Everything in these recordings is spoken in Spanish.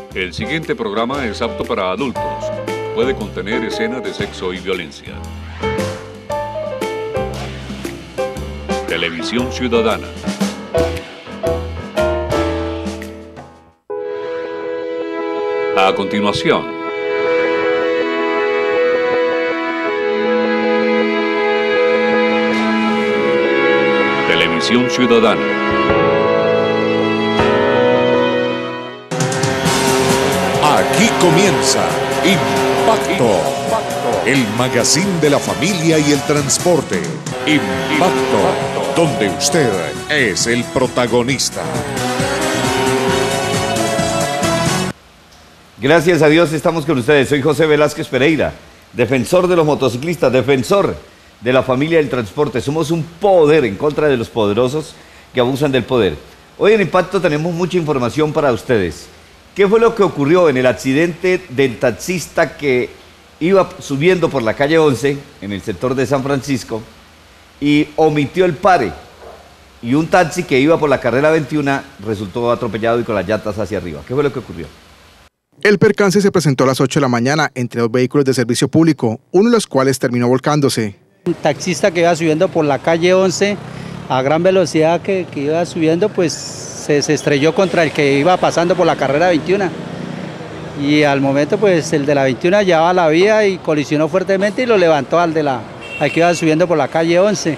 El siguiente programa es apto para adultos. Puede contener escenas de sexo y violencia. Televisión Ciudadana. A continuación, Televisión Ciudadana. Aquí comienza Impacto, el magazine de la familia y el transporte. Impacto, donde usted es el protagonista. Gracias a Dios estamos con ustedes. Soy José Velázquez Pereira, defensor de los motociclistas, defensor de la familia del transporte. Somos un poder en contra de los poderosos que abusan del poder. Hoy en Impacto tenemos mucha información para ustedes. ¿Qué fue lo que ocurrió en el accidente del taxista que iba subiendo por la calle 11 en el sector de San Francisco y omitió el pare? Y un taxi que iba por la carrera 21 resultó atropellado y con las llantas hacia arriba. ¿Qué fue lo que ocurrió? El percance se presentó a las 8 de la mañana entre dos vehículos de servicio público, uno de los cuales terminó volcándose. Un taxista que iba subiendo por la calle 11 a gran velocidad que iba subiendo, pues se estrelló contra el que iba pasando por la carrera 21. Y al momento pues el de la 21 llevaba la vía y colisionó fuertemente y lo levantó al que iba subiendo por la calle 11,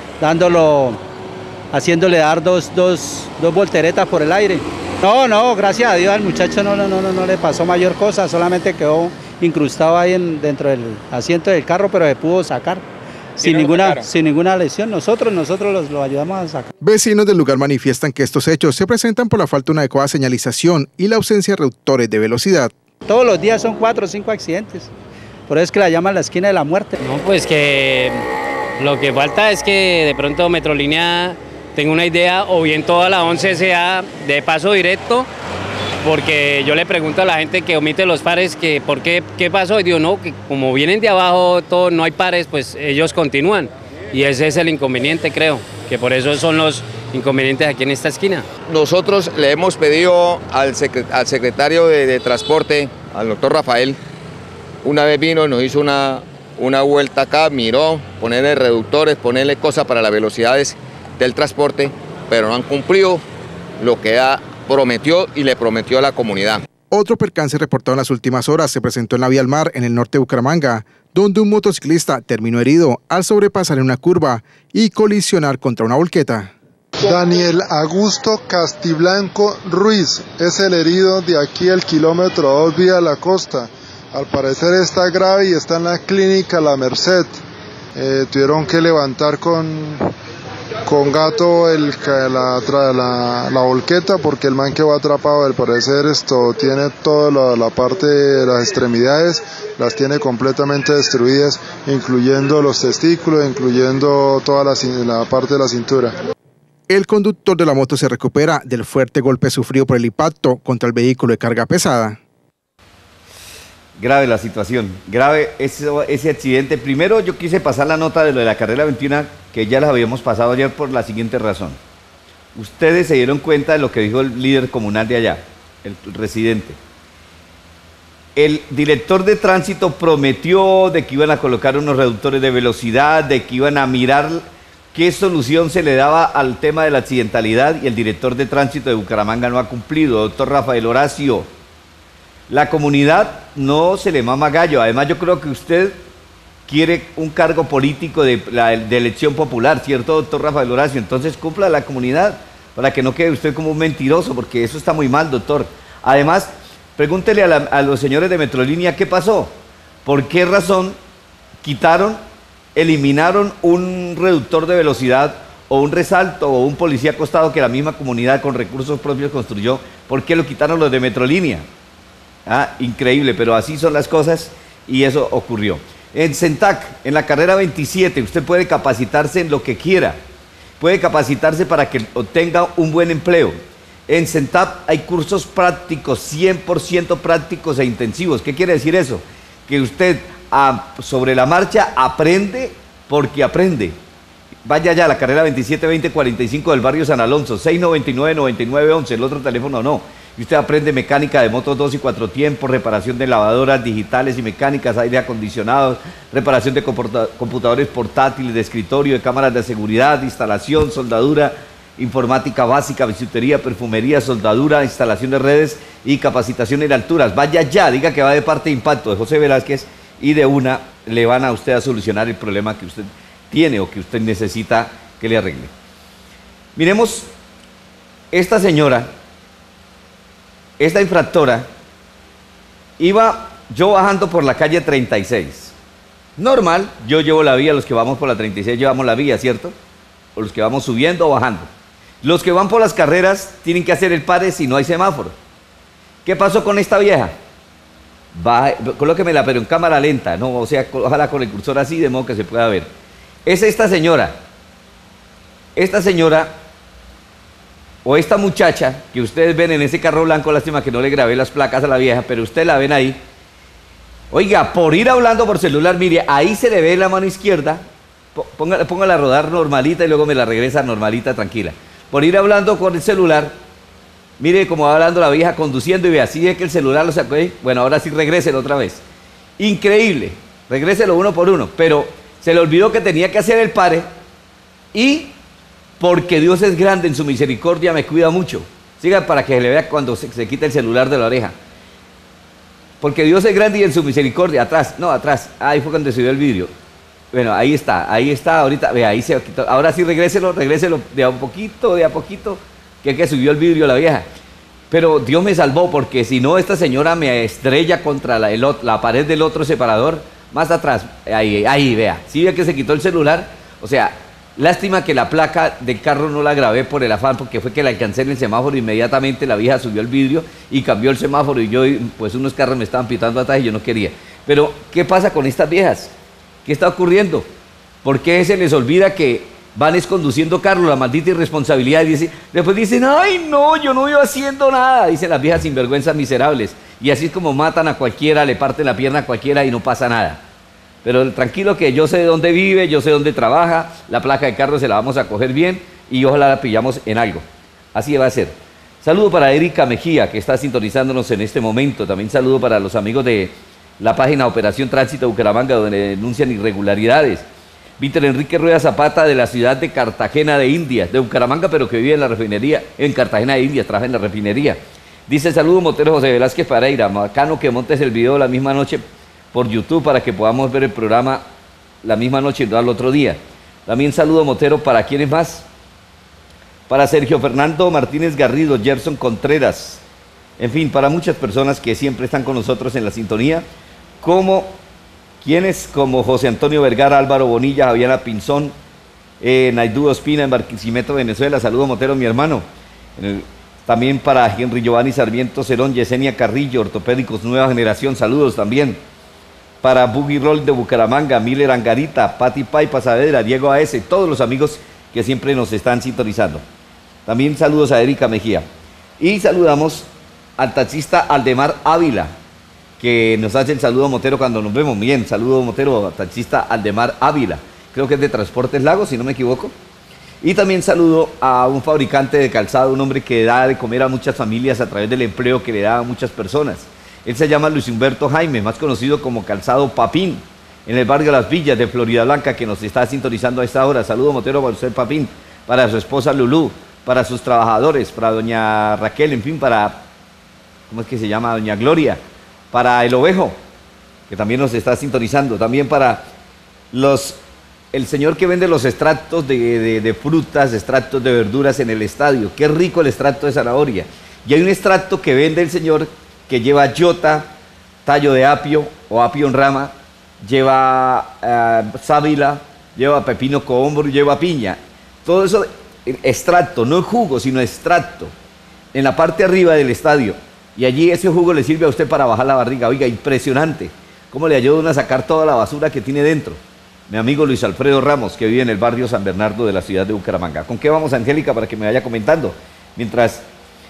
haciéndole dar dos volteretas por el aire. No, gracias a Dios al muchacho no le pasó mayor cosa, solamente quedó incrustado ahí dentro del asiento del carro, pero se pudo sacar sin ninguna lesión. Nosotros lo ayudamos a sacar. Vecinos del lugar manifiestan que estos hechos se presentan por la falta de una adecuada señalización y la ausencia de reductores de velocidad. Todos los días son 4 o 5 accidentes, por eso es que la llaman la esquina de la muerte. No, pues que lo que falta es que de pronto Metrolínea tenga una idea, o bien toda la 11 sea de paso directo, porque yo le pregunto a la gente que omite los pares que por qué pasó, y digo no, que como vienen de abajo, no hay pares, pues ellos continúan, y ese es el inconveniente, creo, que por eso son los inconvenientes aquí en esta esquina. Nosotros le hemos pedido al secretario de Transporte, al doctor Rafael, una vez vino y nos hizo una vuelta acá, miró, ponerle reductores, ponerle cosas para las velocidades del transporte, pero no han cumplido lo que prometió y le prometió a la comunidad. Otro percance reportado en las últimas horas se presentó en la vía al mar en el norte de Bucaramanga, donde un motociclista terminó herido al sobrepasar en una curva y colisionar contra una volqueta. Daniel Augusto Castiblanco Ruiz es el herido de aquí el kilómetro 2 vía La Costa. Al parecer está grave y está en la clínica La Merced. Tuvieron que levantar con gato la volqueta porque el man quedó atrapado. Al parecer esto tiene toda la parte de las extremidades, las tiene completamente destruidas, incluyendo los testículos, incluyendo toda la parte de la cintura. El conductor de la moto se recupera del fuerte golpe sufrido por el impacto contra el vehículo de carga pesada. Grave la situación, grave ese accidente. Primero yo quise pasar la nota de lo de la carrera 21, que ya las habíamos pasado ayer por la siguiente razón. Ustedes se dieron cuenta de lo que dijo el líder comunal de allá, el residente. El director de tránsito prometió de que iban a colocar unos reductores de velocidad, de que iban a mirar qué solución se le daba al tema de la accidentalidad, y el director de tránsito de Bucaramanga no ha cumplido, doctor Rafael Horacio. La comunidad no se le mama gallo. Además, yo creo que usted quiere un cargo político de elección popular, ¿cierto, doctor Rafael Horacio? Entonces cumpla la comunidad para que no quede usted como un mentiroso, porque eso está muy mal, doctor. Además, pregúntele a los señores de Metrolínea qué pasó. ¿Por qué razón eliminaron un reductor de velocidad o un resalto o un policía acostado que la misma comunidad con recursos propios construyó? ¿Por qué lo quitaron los de Metrolínea? Increíble, pero así son las cosas y eso ocurrió. En CENTAC, en la carrera 27, usted puede capacitarse en lo que quiera. Puede capacitarse para que obtenga un buen empleo. En CENTAP hay cursos prácticos, 100% prácticos e intensivos. ¿Qué quiere decir eso? Que usted sobre la marcha aprende porque aprende. Vaya ya a la carrera 27-20-45 del barrio San Alonso, 699-9911, el otro teléfono no. y usted aprende mecánica de motos 2 y 4 tiempos, reparación de lavadoras digitales y mecánicas, aire acondicionado, reparación de computadores portátiles, de escritorio, de cámaras de seguridad, instalación, soldadura, informática básica, bisutería, perfumería, soldadura, instalación de redes y capacitación en alturas. Vaya ya, diga que va de parte de Impacto de José Velázquez y de una le van a usted a solucionar el problema que usted tiene o que usted necesita que le arregle. Miremos, esta señora, esta infractora, iba yo bajando por la calle 36. Normal, yo llevo la vía, los que vamos por la 36 llevamos la vía, ¿cierto? O los que vamos subiendo o bajando. Los que van por las carreras tienen que hacer el pare si no hay semáforo. ¿Qué pasó con esta vieja? Colóquemela, pero en cámara lenta, ¿no? O sea, ojalá con el cursor así, de modo que se pueda ver. Es esta señora. Esta señora, o esta muchacha, que ustedes ven en ese carro blanco, lástima que no le grabé las placas a la vieja, pero ustedes la ven ahí. Oiga, por ir hablando por celular, mire, ahí se le ve la mano izquierda, póngala a rodar normalita y luego me la regresa normalita, tranquila. Por ir hablando con el celular, mire cómo va hablando la vieja conduciendo y ve así de que el celular lo sacó ahí. Bueno, ahora sí regréselo otra vez. Increíble, regréselo uno por uno, pero se le olvidó que tenía que hacer el pare y porque Dios es grande en su misericordia me cuida mucho. Siga para que le vea cuando se quita el celular de la oreja. Porque Dios es grande y en su misericordia, atrás, no, atrás, ahí fue cuando se vio el vidrio. Bueno, ahí está, ahorita, vea, ahí se quitó. Ahora sí regréselo de a poquito, que subió el vidrio la vieja. Pero Dios me salvó, porque si no, esta señora me estrella contra la pared del otro separador, más atrás, ahí, vea. ¿Sí ve que se quitó el celular? O sea, lástima que la placa del carro no la grabé por el afán, porque fue que la alcancé en el semáforo, inmediatamente la vieja subió el vidrio y cambió el semáforo, y yo, pues unos carros me estaban pitando atrás y yo no quería. Pero, ¿qué pasa con estas viejas? ¿Qué está ocurriendo? ¿Por qué se les olvida que van conduciendo carros, la maldita irresponsabilidad? Y después dicen, ay no, yo no iba haciendo nada, dicen las viejas sinvergüenzas miserables. Y así es como matan a cualquiera, le parten la pierna a cualquiera y no pasa nada. Pero tranquilo, que yo sé de dónde vive, yo sé dónde trabaja, la placa de carro se la vamos a coger bien y ojalá la pillamos en algo. Así va a ser. Saludo para Erika Mejía, que está sintonizándonos en este momento. También saludo para los amigos de la página Operación Tránsito Bucaramanga, donde denuncian irregularidades. Víctor Enrique Rueda Zapata, de la ciudad de Cartagena de Indias, de Bucaramanga, pero que vive en la refinería, en Cartagena de Indias, trabaja en la refinería. Dice, saludo Motero José Velázquez Pereira, bacano que montes el video la misma noche por YouTube para que podamos ver el programa la misma noche y no al otro día. También saludo Motero para quienes más. Para Sergio Fernando Martínez Garrido, Gerson Contreras, en fin, para muchas personas que siempre están con nosotros en la sintonía, como José Antonio Vergara, Álvaro Bonilla, Javiana Pinzón, Naidú Ospina en Barquisimeto, Venezuela. Saludo Motero, mi hermano. También para Henry Giovanni Sarmiento Cerón, Yesenia Carrillo, Ortopédicos Nueva Generación, saludos también. Para Buggy Roll de Bucaramanga, Miller Angarita, Pati Paipa Saavedra, Diego A.S., todos los amigos que siempre nos están sintonizando. También saludos a Erika Mejía. Y saludamos al taxista Aldemar Ávila, que nos hace el saludo Motero cuando nos vemos. Bien, saludo Motero, taxista Aldemar Ávila, creo que es de Transportes Lagos, si no me equivoco. Y también saludo a un fabricante de calzado, un hombre que da de comer a muchas familias a través del empleo que le da a muchas personas. Él se llama Luis Humberto Jaime, más conocido como Calzado Papín, en el barrio Las Villas de Florida Blanca, que nos está sintonizando a esta hora. Saludo Motero para usted, Papín, para su esposa Lulú, para sus trabajadores, para doña Raquel, en fin, para, ¿cómo es que se llama? Doña Gloria, para el Ovejo, que también nos está sintonizando, también para el señor que vende los extractos de frutas, extractos de verduras en el estadio. Qué rico el extracto de zanahoria. Y hay un extracto que vende el señor que lleva yota, tallo de apio o apio en rama, lleva sábila, lleva pepino cohombro y lleva piña. Todo eso, extracto, no jugo, sino extracto, en la parte arriba del estadio. Y allí ese jugo le sirve a usted para bajar la barriga. Oiga, impresionante cómo le ayudan a sacar toda la basura que tiene dentro. Mi amigo Luis Alfredo Ramos, que vive en el barrio San Bernardo de la ciudad de Bucaramanga. ¿Con qué vamos, Angélica, para que me vaya comentando? Mientras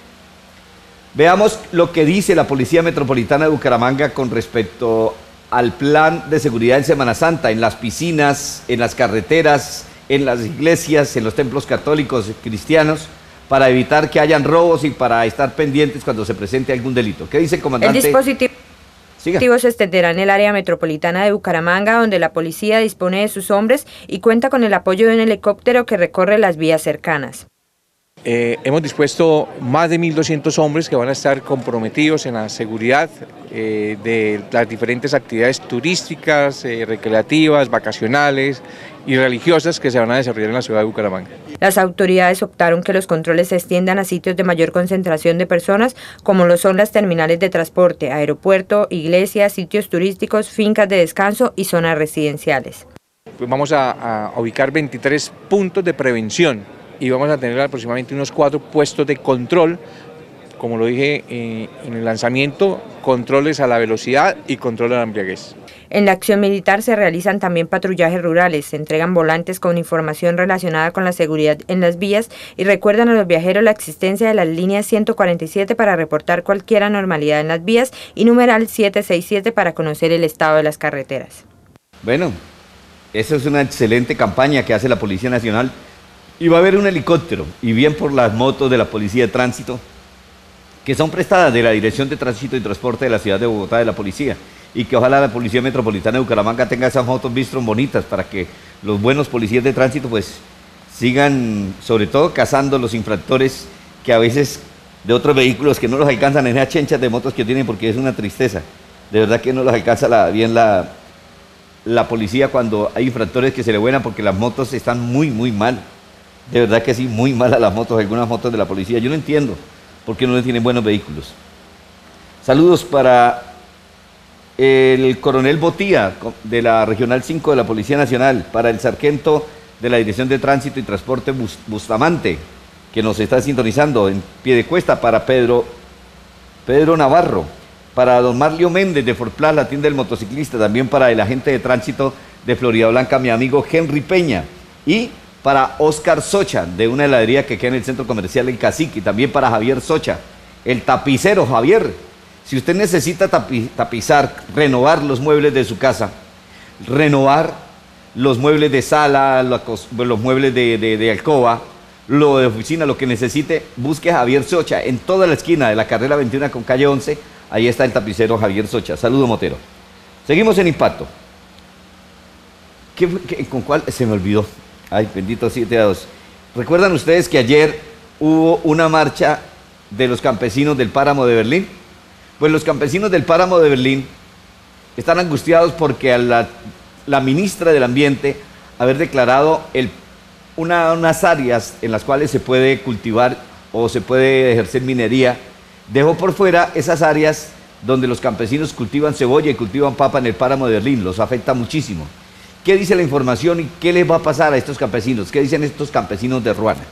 veamos lo que dice la Policía Metropolitana de Bucaramanga con respecto al plan de seguridad en Semana Santa, en las piscinas, en las carreteras, en las iglesias, en los templos católicos cristianos, para evitar que hayan robos y para estar pendientes cuando se presente algún delito. ¿Qué dice el comandante? El dispositivo se extenderá en el área metropolitana de Bucaramanga, donde la policía dispone de sus hombres y cuenta con el apoyo de un helicóptero que recorre las vías cercanas. Hemos dispuesto más de 1.200 hombres que van a estar comprometidos en la seguridad de las diferentes actividades turísticas, recreativas, vacacionales y religiosas que se van a desarrollar en la ciudad de Bucaramanga. Las autoridades optaron que los controles se extiendan a sitios de mayor concentración de personas, como lo son las terminales de transporte, aeropuerto, iglesias, sitios turísticos, fincas de descanso y zonas residenciales. Vamos a ubicar 23 puntos de prevención y vamos a tener aproximadamente unos 4 puestos de control, como lo dije en el lanzamiento, controles a la velocidad y control a la embriaguez. En la acción militar se realizan también patrullajes rurales, se entregan volantes con información relacionada con la seguridad en las vías y recuerdan a los viajeros la existencia de las líneas 147 para reportar cualquier anormalidad en las vías y numeral 767 para conocer el estado de las carreteras. Bueno, esa es una excelente campaña que hace la Policía Nacional. Y va a haber un helicóptero, y bien por las motos de la Policía de Tránsito, que son prestadas de la Dirección de Tránsito y Transporte de la Ciudad de Bogotá, de la Policía, y que ojalá la Policía Metropolitana de Bucaramanga tenga esas motos Bistron bonitas para que los buenos policías de tránsito pues sigan, sobre todo, cazando los infractores que a veces de otros vehículos que no los alcanzan en esas chenchas de motos que tienen, porque es una tristeza. De verdad que no los alcanza bien la policía cuando hay infractores que se le vuelan porque las motos están muy mal. De verdad que sí, muy malas las motos, algunas motos de la policía. Yo no entiendo por qué no tienen buenos vehículos. Saludos para el coronel Botía, de la Regional 5 de la Policía Nacional, para el sargento de la Dirección de Tránsito y Transporte Bustamante, que nos está sintonizando en Piedecuesta, para Pedro Navarro, para don Marlio Méndez de Forplas, la tienda del motociclista, también para el agente de tránsito de Florida Blanca, mi amigo Henry Peña, y para Oscar Socha, de una heladería que queda en el centro comercial El Cacique, y también para Javier Socha, el tapicero. Javier, si usted necesita tapizar, renovar los muebles de su casa, renovar los muebles de sala, los muebles de alcoba, lo de oficina, lo que necesite, busque a Javier Socha en toda la esquina de la carrera 21 con calle 11, ahí está el tapicero Javier Socha. Saludo, Motero. Seguimos en Impacto. ¿Con cuál? Se me olvidó. Ay, bendito 7-2. ¿Recuerdan ustedes que ayer hubo una marcha de los campesinos del Páramo de Berlín? Pues los campesinos del Páramo de Berlín están angustiados porque a la ministra del Ambiente haber declarado unas áreas en las cuales se puede cultivar o se puede ejercer minería, dejó por fuera esas áreas donde los campesinos cultivan cebolla y cultivan papa en el Páramo de Berlín. Los afecta muchísimo. ¿Qué dice la información y qué les va a pasar a estos campesinos? ¿Qué dicen estos campesinos de Ruana?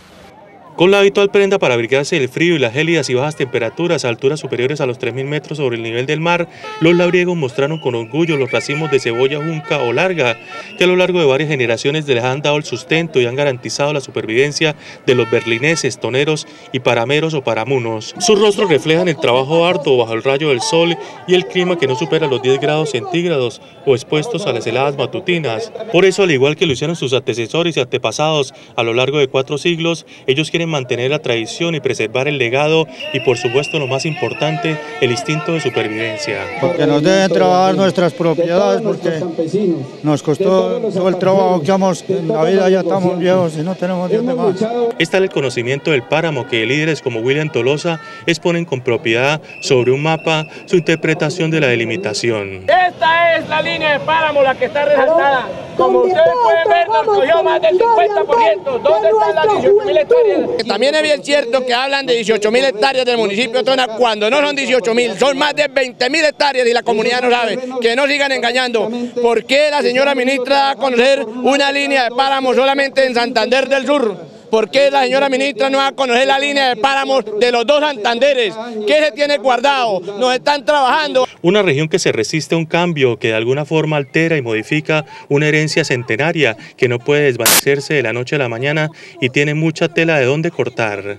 Con la habitual prenda para abrigarse del frío y las gélidas y bajas temperaturas a alturas superiores a los 3.000 metros sobre el nivel del mar, los labriegos mostraron con orgullo los racimos de cebolla junca o larga, que a lo largo de varias generaciones les han dado el sustento y han garantizado la supervivencia de los berlineses, toneros y parameros o paramunos. Sus rostros reflejan el trabajo arduo bajo el rayo del sol y el clima que no supera los 10 grados centígrados o expuestos a las heladas matutinas. Por eso, al igual que lo hicieron sus antecesores y antepasados a lo largo de 4 siglos, ellos quieren mantener la tradición y preservar el legado y, por supuesto, lo más importante, el instinto de supervivencia. Porque nos deben trabajar nuestras propiedades, porque nos costó todo el trabajo que hemos en la vida, ya estamos viejos y no tenemos Dios de más. Está el conocimiento del páramo que líderes como William Tolosa exponen con propiedad sobre un mapa su interpretación de la delimitación. Esta es la línea de páramo, la que está resaltada. Como ustedes pueden ver, nos cogió más del 50%. ¿Dónde están las 18.000 hectáreas? También es bien cierto que hablan de 18.000 hectáreas del municipio de Tona, cuando no son 18.000, son más de 20.000 hectáreas y la comunidad no sabe. Que no sigan engañando. ¿Por qué la señora ministra da a conocer una línea de páramo solamente en Santander del Sur? ¿Por qué la señora ministra no va a conocer la línea de páramos de los 2 Santanderes? ¿Qué se tiene guardado? Nos están trabajando. Una región que se resiste a un cambio, que de alguna forma altera y modifica una herencia centenaria que no puede desvanecerse de la noche a la mañana y tiene mucha tela de dónde cortar.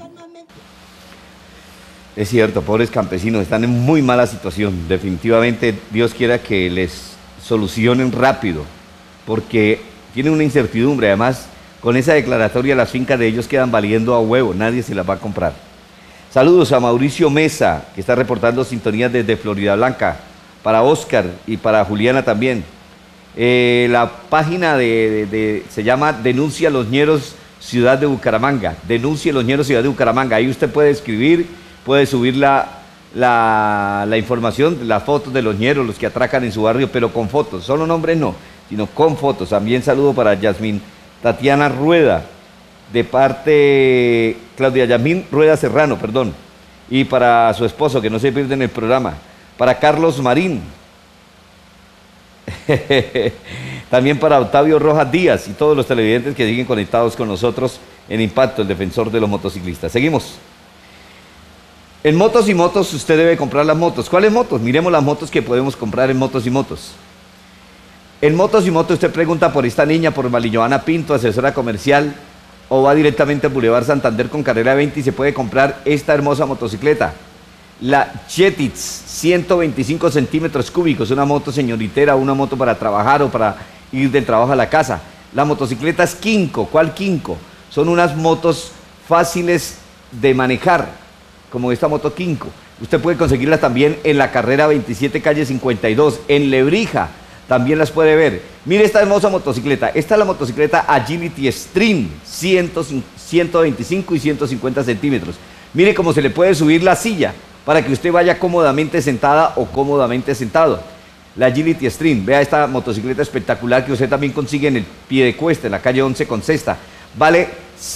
Es cierto, pobres campesinos, están en muy mala situación. Definitivamente Dios quiera que les solucionen rápido, porque tienen una incertidumbre. Además, Con esa declaratoria las fincas de ellos quedan valiendo a huevo, nadie se las va a comprar. Saludos a Mauricio Mesa, que está reportando sintonías desde Florida Blanca, para Oscar y para Juliana también. La página se llama Denuncia los Ñeros Ciudad de Bucaramanga, Denuncia los Ñeros Ciudad de Bucaramanga. Ahí usted puede escribir, puede subir la información, las fotos de los ñeros, los que atracan en su barrio, pero con fotos, solo nombres no, sino con fotos. También saludo para Yasmín Tatiana Rueda, de parte Claudia Yasmín Rueda Serrano, perdón, y para su esposo, que no se pierden el programa, para Carlos Marín, también para Octavio Rojas Díaz y todos los televidentes que siguen conectados con nosotros en Impacto, el defensor de los motociclistas. Seguimos. En Motos y Motos usted debe comprar las motos. ¿Cuáles motos? Miremos las motos que podemos comprar en Motos y Motos. En Motos y Motos usted pregunta por esta niña, por Marijoana Pinto, asesora comercial, o va directamente al Boulevard Santander con carrera 20 y se puede comprar esta hermosa motocicleta. La Jetix, 125 centímetros cúbicos, una moto señoritera, una moto para trabajar o para ir del trabajo a la casa. La motocicleta es Kinko. ¿Cuál Kinko? Son unas motos fáciles de manejar, como esta moto Kinko. Usted puede conseguirlas también en la carrera 27, calle 52, en Lebrija. También las puede ver. Mire esta hermosa motocicleta. Esta es la motocicleta Agility Stream, 125 y 150 centímetros. Mire cómo se le puede subir la silla para que usted vaya cómodamente sentada o cómodamente sentado. La Agility Stream. Vea esta motocicleta espectacular que usted también consigue en el Piedecuesta, en la calle 11 con Cesta. Vale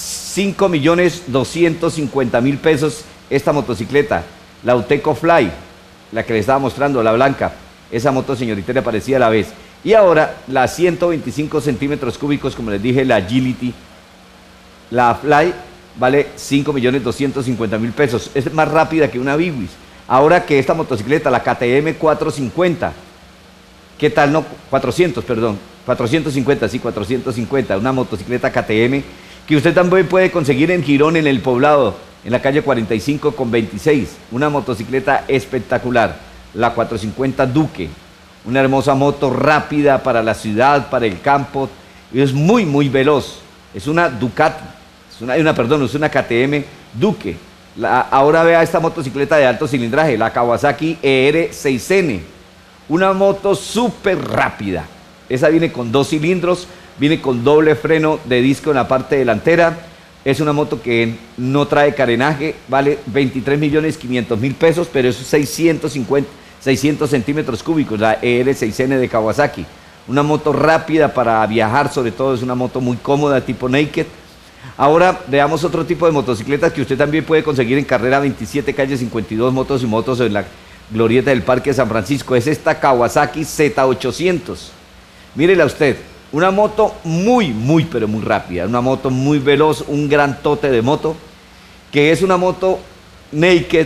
5.250.000 pesos esta motocicleta. La Uteco Fly, la que le estaba mostrando, la blanca. Esa moto señorita parecía a la vez. Y ahora la 125 centímetros cúbicos, como les dije, la Agility, la Fly, vale 5.250.000 pesos. Es más rápida que una Biwis. Ahora que esta motocicleta, la KTM 450, ¿qué tal? No, 400, perdón. 450, sí, 450. Una motocicleta KTM que usted también puede conseguir en Girón, en el Poblado, en la calle 45 con 26. Una motocicleta espectacular. La 450 Duque, una hermosa moto rápida para la ciudad, para el campo, y es muy, muy veloz. Es una Ducati, es una KTM Duque. Ahora vea esta motocicleta de alto cilindraje, la Kawasaki ER6N, una moto súper rápida. Esa viene con 2 cilindros, viene con doble freno de disco en la parte delantera. Es una moto que no trae carenaje, vale 23.500.000 pesos, pero es 600 centímetros cúbicos, la ER6N de Kawasaki. Una moto rápida para viajar, sobre todo es una moto muy cómoda, tipo naked. Ahora veamos otro tipo de motocicletas que usted también puede conseguir en carrera 27, calle 52, Motos y Motos, en la glorieta del Parque San Francisco. Es esta Kawasaki Z800. Mírela usted. Una moto muy, pero muy rápida, una moto muy veloz, un gran tote de moto, que es una moto naked,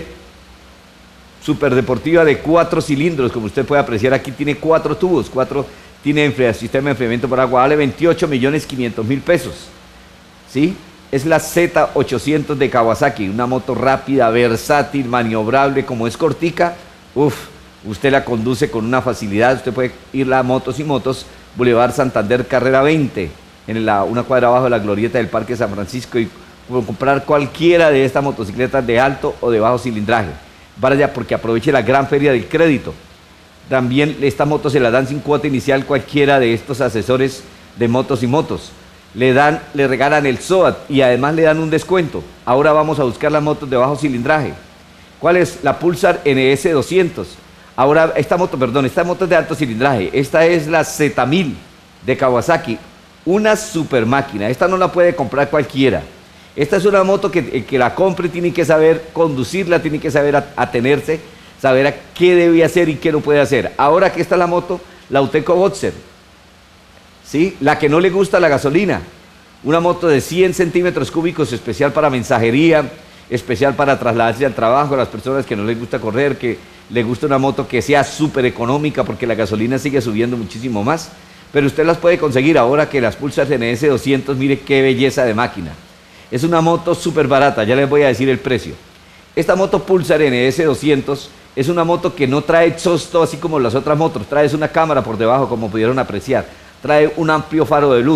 super deportiva de 4 cilindros, como usted puede apreciar aquí, tiene 4 tubos, tiene sistema de enfriamiento por agua, vale 28.500.000 pesos, ¿sí? Es la Z800 de Kawasaki, una moto rápida, versátil, maniobrable, como es cortica, usted la conduce con una facilidad. Usted puede ir a Motos y Motos, Boulevard Santander, carrera 20, en una cuadra abajo de la glorieta del Parque San Francisco, y comprar cualquiera de estas motocicletas de alto o de bajo cilindraje. Vaya, porque aproveche la gran feria del crédito. También esta moto se la dan sin cuota inicial cualquiera de estos asesores de Motos y Motos. Le regalan el SOAT y además le dan un descuento. Ahora vamos a buscar las motos de bajo cilindraje. ¿Cuál es? La Pulsar NS 200. Ahora, esta moto es de alto cilindraje. Esta es la Z1000 de Kawasaki, una super máquina. Esta no la puede comprar cualquiera. Esta es una moto que el que la compre tiene que saber conducirla, tiene que saber atenerse, saber a qué debe hacer y qué no puede hacer. Ahora que esta es la moto, la Uteco Boxer, ¿sí? La que no le gusta la gasolina. Una moto de 100 centímetros cúbicos, especial para mensajería, especial para trasladarse al trabajo, a las personas que no les gusta correr, que le gusta una moto que sea súper económica, porque la gasolina sigue subiendo muchísimo más, pero usted las puede conseguir ahora que las Pulsar NS 200, mire qué belleza de máquina. Es una moto súper barata, ya les voy a decir el precio. Esta moto Pulsar NS 200 es una moto que no trae exhausto así como las otras motos, trae una cámara por debajo, como pudieron apreciar, trae un amplio faro de luz,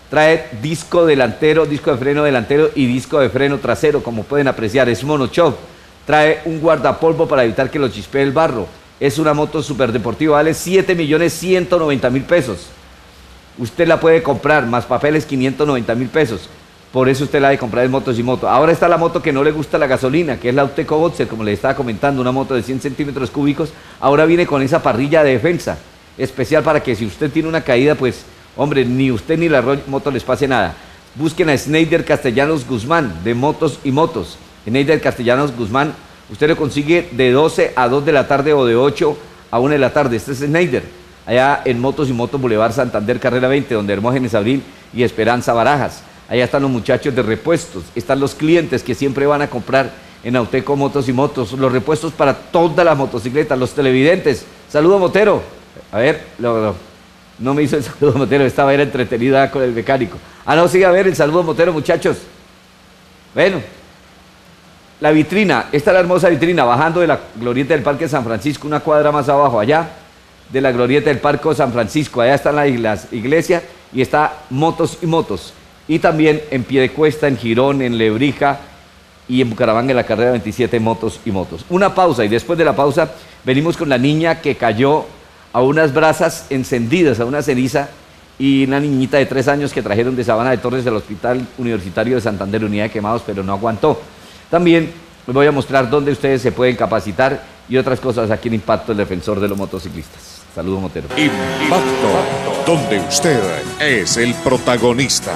Trae disco delantero, disco de freno delantero y disco de freno trasero, como pueden apreciar. Es monochoc. Trae un guardapolvo para evitar que lo chispee el barro. Es una moto súper deportiva, vale 7.190.000 pesos. Usted la puede comprar, más papeles 590.000 pesos. Por eso usted la debe comprar en Motos y Moto. Ahora está la moto que no le gusta la gasolina, que es la Auteco Boxer, como les estaba comentando, una moto de 100 centímetros cúbicos. Ahora viene con esa parrilla de defensa, especial para que si usted tiene una caída, pues, hombre, ni usted ni la moto les pase nada. Busquen a Schneider Castellanos Guzmán, de Motos y Motos. Schneider Castellanos Guzmán, usted lo consigue de 12 a 2 de la tarde o de 8 a 1 de la tarde. Este es Schneider, allá en Motos y Motos, Boulevard Santander, Carrera 20, donde Hermógenes Abril y Esperanza Barajas. Allá están los muchachos de repuestos, están los clientes que siempre van a comprar en Auteco Motos y Motos, los repuestos para todas las motocicletas, los televidentes. Saludo Motero. A ver, no me hizo el saludo Motero, estaba era entretenida con el mecánico. Ah, no, sigue a ver el saludo Motero, muchachos. Bueno, la vitrina, esta es la hermosa vitrina, bajando de la glorieta del Parque San Francisco, una cuadra más abajo, allá, de la glorieta del Parque San Francisco, allá están las iglesias y está Motos y Motos. Y también en Piedecuesta, en Girón, en Lebrija y en Bucaramanga, en la carrera 27, Motos y Motos. Una pausa y después de la pausa venimos con la niña que cayó a unas brasas encendidas, a una ceniza, y una niñita de 3 años que trajeron de Sabana de Torres del Hospital Universitario de Santander, Unidad de Quemados, pero no aguantó. También les voy a mostrar dónde ustedes se pueden capacitar y otras cosas aquí en Impacto, el defensor de los motociclistas. Saludos, Motero. Impacto, donde usted es el protagonista.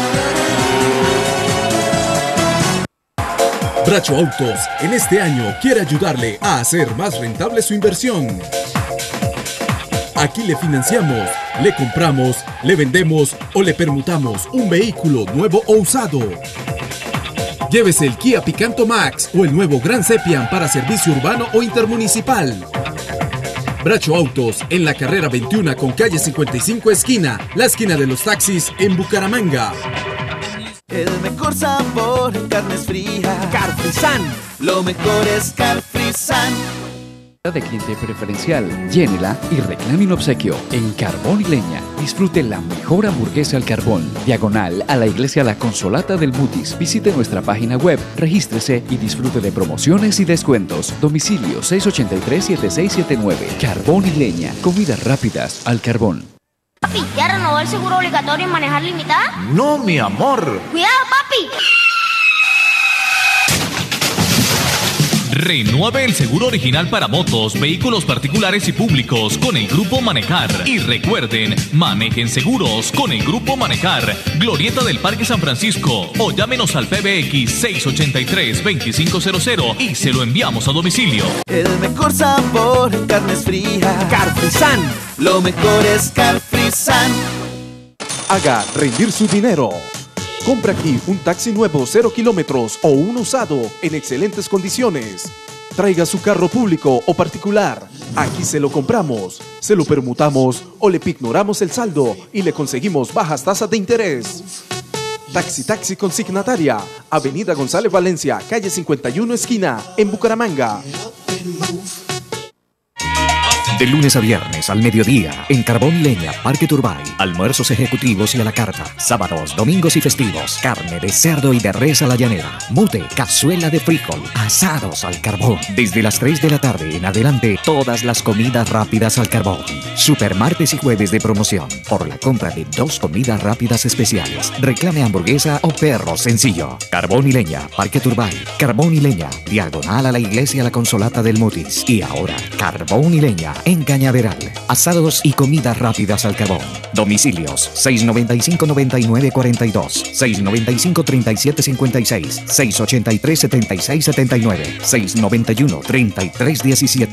Bracho Autos en este año quiere ayudarle a hacer más rentable su inversión. Aquí le financiamos, le compramos, le vendemos o le permutamos un vehículo nuevo o usado. Llévese el Kia Picanto Max o el nuevo Gran Sepian para servicio urbano o intermunicipal. Bracho Autos en la carrera 21 con calle 55 esquina, la esquina de los taxis en Bucaramanga. El mejor sabor en carnes frías. Carfrisan. Lo mejor es Carfrisan. De cliente preferencial, llénela y reclame un obsequio. En Carbón y Leña, disfrute la mejor hamburguesa al carbón. Diagonal a la iglesia La Consolata del Mutis. Visite nuestra página web, regístrese y disfrute de promociones y descuentos. Domicilio 683-7679. Carbón y Leña, comidas rápidas al carbón. Papi, ¿ya renovó el seguro obligatorio en manejar limitada? No, mi amor. ¡Cuidado, papi! Renueve el seguro original para motos, vehículos particulares y públicos con el Grupo Manejar. Y recuerden, manejen seguros con el Grupo Manejar. Glorieta del Parque San Francisco o llámenos al PBX 683-2500 y se lo enviamos a domicilio. El mejor sabor en carnes frías. Carfrisan. Lo mejor es Carfrisan. Haga rendir su dinero. Compra aquí un taxi nuevo 0 kilómetros o un usado en excelentes condiciones. Traiga su carro público o particular. Aquí se lo compramos, se lo permutamos o le pignoramos el saldo y le conseguimos bajas tasas de interés. Taxi Consignataria, Avenida González Valencia, calle 51 esquina, en Bucaramanga. De lunes a viernes al mediodía, en Carbón y Leña, Parque Turbay. Almuerzos ejecutivos y a la carta. Sábados, domingos y festivos. Carne de cerdo y de res a la llanera. Mute, cazuela de frijol. Asados al carbón. Desde las 3 de la tarde en adelante, todas las comidas rápidas al carbón. Supermartes y jueves de promoción. Por la compra de 2 comidas rápidas especiales. Reclame hamburguesa o perro sencillo. Carbón y Leña, Parque Turbay. Carbón y Leña, diagonal a la iglesia La Consolata del Mutis. Y ahora, Carbón y Leña en Cañaveral. Asados y comidas rápidas al carbón. Domicilios 695-9942, 695-3756, 683-7679, 691-3317.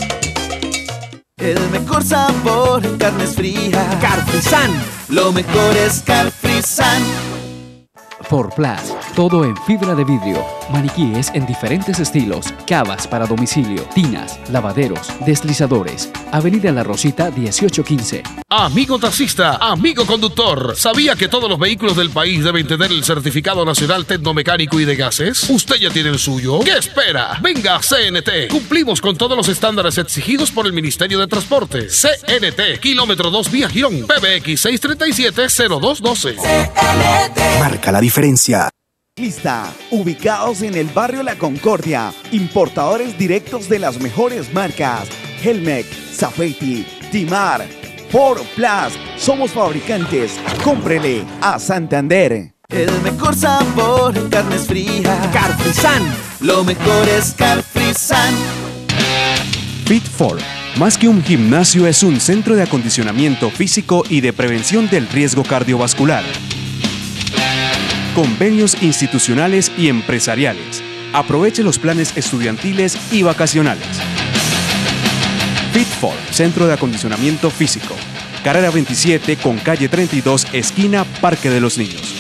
El mejor sabor en carnes frías. Carfrisan. Lo mejor es Carfrisan. Forplas, Todo en fibra de vidrio. Maniquíes en diferentes estilos. Cavas para domicilio. Tinas, lavaderos, deslizadores. Avenida La Rosita 1815. Amigo taxista, amigo conductor, ¿sabía que todos los vehículos del país deben tener el certificado nacional tecnomecánico y de gases? ¿Usted ya tiene el suyo? ¿Qué espera? Venga a CNT. Cumplimos con todos los estándares exigidos por el Ministerio de Transporte. CNT, kilómetro 2 vía Girón, PBX 637-0212. Marca la diferencia. Lista, ubicados en el barrio La Concordia, importadores directos de las mejores marcas: Helmec, Safety, Timar, Ford Plus. Somos fabricantes. Cómprele a Santander. El mejor sabor en carnes frías. Carfrisan. Lo mejor es Carfrisan. Fit4, más que un gimnasio, es un centro de acondicionamiento físico y de prevención del riesgo cardiovascular. Convenios institucionales y empresariales. Aproveche los planes estudiantiles y vacacionales. Fit4, centro de acondicionamiento físico. Carrera 27 con calle 32, esquina Parque de los Niños.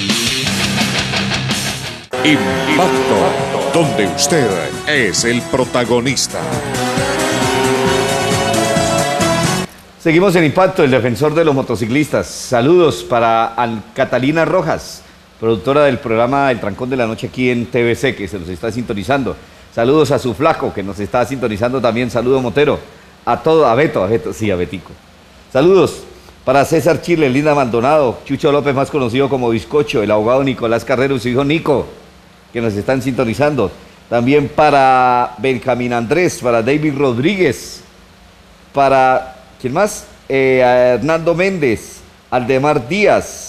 Impacto, donde usted es el protagonista. Seguimos en Impacto, el defensor de los motociclistas. Saludos para Catalina Rojas, productora del programa El Trancón de la Noche aquí en TVC, que se nos está sintonizando. Saludos a su flaco, que nos está sintonizando también. Saludo Motero. A Beto, sí, a Betico. Saludos para César Chile, Linda Maldonado, Chucho López, más conocido como Bizcocho, el abogado Nicolás Carrero y su hijo Nico, que nos están sintonizando. También para Benjamín Andrés, para David Rodríguez, para, ¿quién más? A Hernando Méndez, Aldemar Díaz.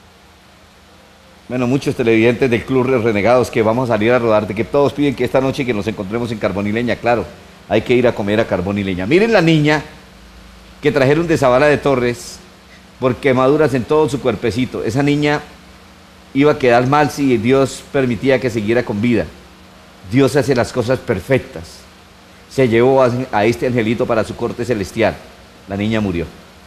Bueno, muchos televidentes del Club Renegados que vamos a salir a rodar, de que todos piden que esta noche que nos encontremos en Carbón y Leña, claro, hay que ir a comer a Carbón y Leña. Miren la niña que trajeron de Sabana de Torres por quemaduras en todo su cuerpecito. Esa niña iba a quedar mal si Dios permitía que siguiera con vida. Dios hace las cosas perfectas. Se llevó a este angelito para su corte celestial. La niña murió.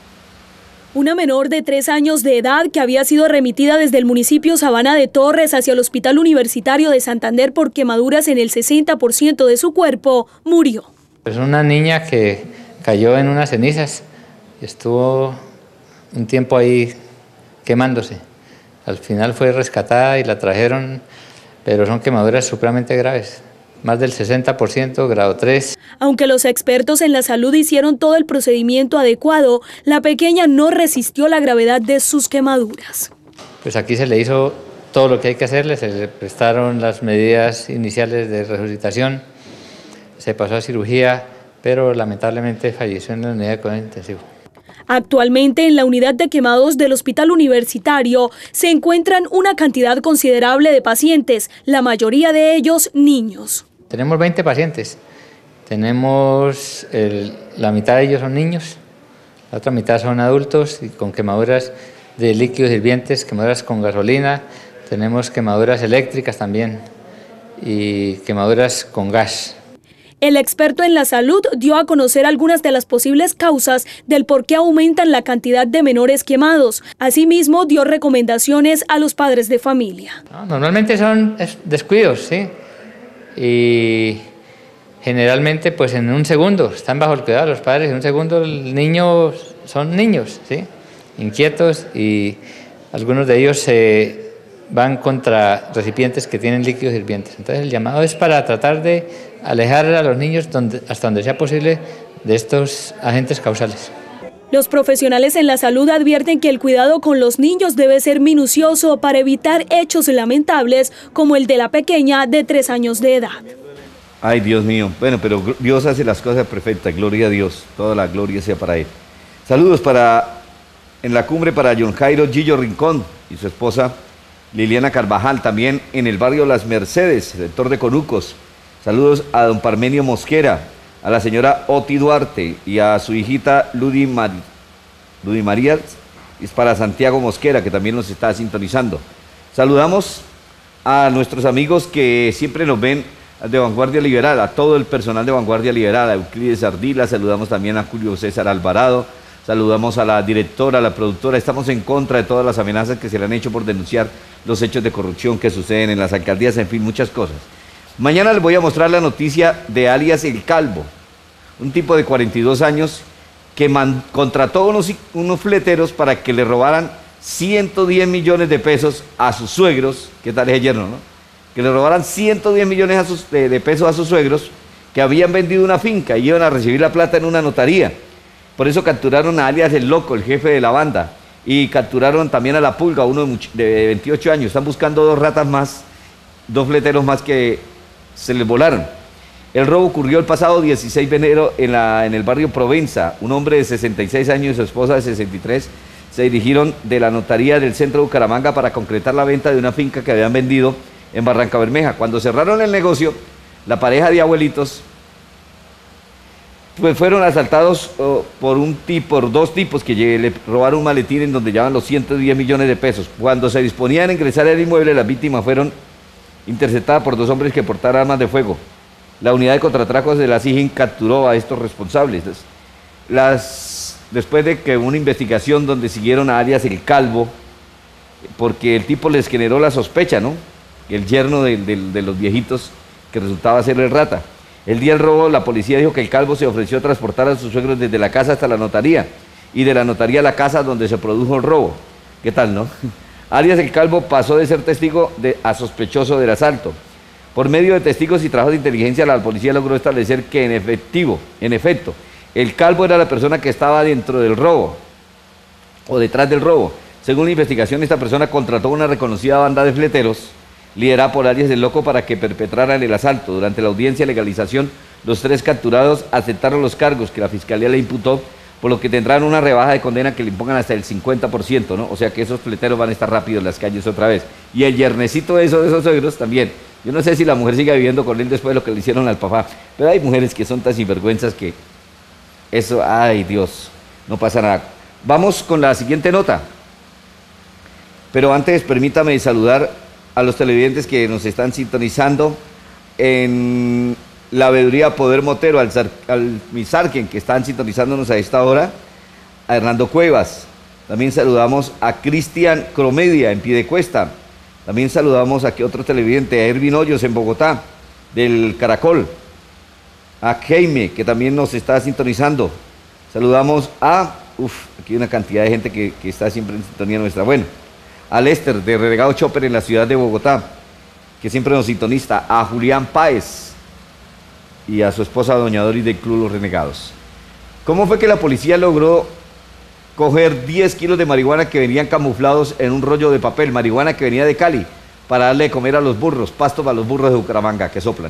Una menor de 3 años de edad que había sido remitida desde el municipio Sabana de Torres hacia el Hospital Universitario de Santander por quemaduras en el 60% de su cuerpo, murió. Es una niña que cayó en unas cenizas y estuvo un tiempo ahí quemándose. Al final fue rescatada y la trajeron, pero son quemaduras supremamente graves. Más del 60%, grado 3. Aunque los expertos en la salud hicieron todo el procedimiento adecuado, la pequeña no resistió la gravedad de sus quemaduras. Pues aquí se le hizo todo lo que hay que hacerle, se le prestaron las medidas iniciales de resucitación, se pasó a cirugía, pero lamentablemente falleció en la unidad de cuidados intensivos. Actualmente en la unidad de quemados del Hospital Universitario se encuentran una cantidad considerable de pacientes, la mayoría de ellos niños. Tenemos 20 pacientes, tenemos la mitad de ellos son niños, la otra mitad son adultos y con quemaduras de líquidos hirvientes, quemaduras con gasolina, tenemos quemaduras eléctricas también y quemaduras con gas. El experto en la salud dio a conocer algunas de las posibles causas del por qué aumentan la cantidad de menores quemados. Asimismo, dio recomendaciones a los padres de familia. Normalmente son descuidos, ¿sí? Y generalmente pues en un segundo están bajo el cuidado de los padres, en un segundo el niño son niños, ¿sí? Inquietos y algunos de ellos se van contra recipientes que tienen líquidos hirvientes. Entonces el llamado es para tratar de alejar a los niños hasta donde sea posible de estos agentes causales. Los profesionales en la salud advierten que el cuidado con los niños debe ser minucioso para evitar hechos lamentables como el de la pequeña de 3 años de edad. Ay, Dios mío. Bueno, pero Dios hace las cosas perfectas. Gloria a Dios. Toda la gloria sea para Él. Saludos en la cumbre para John Jairo Gillo Rincón y su esposa Liliana Carvajal, también en el barrio Las Mercedes, sector de Conucos. Saludos a don Parmenio Mosquera, a la señora Oti Duarte y a su hijita Ludy María, es para Santiago Mosquera, que también nos está sintonizando. Saludamos a nuestros amigos que siempre nos ven de Vanguardia Liberal, a todo el personal de Vanguardia Liberal, a Euclides Ardila, saludamos también a Julio César Alvarado, saludamos a la directora, a la productora. Estamos en contra de todas las amenazas que se le han hecho por denunciar los hechos de corrupción que suceden en las alcaldías, en fin, muchas cosas. Mañana les voy a mostrar la noticia de alias El Calvo, un tipo de 42 años que contrató unos fleteros para que le robaran 110 millones de pesos a sus suegros. ¿Qué tal es el yerno, no? Que le robaran 110 millones de pesos a sus suegros que habían vendido una finca y iban a recibir la plata en una notaría. Por eso capturaron a alias El Loco, el jefe de la banda, y capturaron también a La Pulga, uno de 28 años. Están buscando 2 ratas más, 2 fleteros más que se les volaron. El robo ocurrió el pasado 16 de enero en el barrio Provenza. Un hombre de 66 años y su esposa de 63 se dirigieron de la notaría del centro de Bucaramanga para concretar la venta de una finca que habían vendido en Barranca Bermeja. Cuando cerraron el negocio, la pareja de abuelitos pues fueron asaltados por 2 tipos que le robaron un maletín en donde llevaban los 110 millones de pesos. Cuando se disponían a ingresar al inmueble, las víctimas fueron interceptadas por 2 hombres que portaban armas de fuego. La unidad de contratracos de la SIJIN capturó a estos responsables. Después de que una investigación donde siguieron a alias El Calvo, porque el tipo les generó la sospecha, ¿no? El yerno de los viejitos, que resultaba ser el rata. El día del robo, la policía dijo que El Calvo se ofreció a transportar a sus suegros desde la casa hasta la notaría, y de la notaría a la casa donde se produjo el robo. ¿Qué tal, no? Alias El Calvo pasó de ser testigo a sospechoso del asalto. Por medio de testigos y trabajos de inteligencia, la policía logró establecer que en efecto, El Calvo era la persona que estaba dentro del robo, o detrás del robo. Según la investigación, esta persona contrató una reconocida banda de fleteros, liderada por alias El Loco, para que perpetraran el asalto. Durante la audiencia de legalización, los 3 capturados aceptaron los cargos que la fiscalía le imputó, por lo que tendrán una rebaja de condena que le impongan hasta el 50%, ¿no? O sea que esos fleteros van a estar rápido en las calles otra vez. Y el yernecito de esos suegros también. Yo no sé si la mujer sigue viviendo con él después de lo que le hicieron al papá, pero hay mujeres que son tan sinvergüenzas que eso, ay Dios, no pasa nada. Vamos con la siguiente nota. Pero antes permítame saludar a los televidentes que nos están sintonizando en la veeduría Poder Motero, al Misarquen, que están sintonizándonos a esta hora, a Hernando Cuevas. También saludamos a Cristian Cromedia en Piedecuesta. También saludamos aquí a otro televidente, a Ervin Hoyos en Bogotá, del Caracol. A Jaime, que también nos está sintonizando. Saludamos a, aquí hay una cantidad de gente que está siempre en sintonía nuestra. Bueno, a Lester, de Renegado Chopper en la ciudad de Bogotá, que siempre nos sintoniza. A Julián Páez y a su esposa doña Doris del Club Los Renegados. ¿Cómo fue que la policía logró coger 10 kilos de marihuana que venían camuflados en un rollo de papel? Marihuana que venía de Cali, para darle de comer a los burros, pasto para los burros de Bucaramanga que soplan.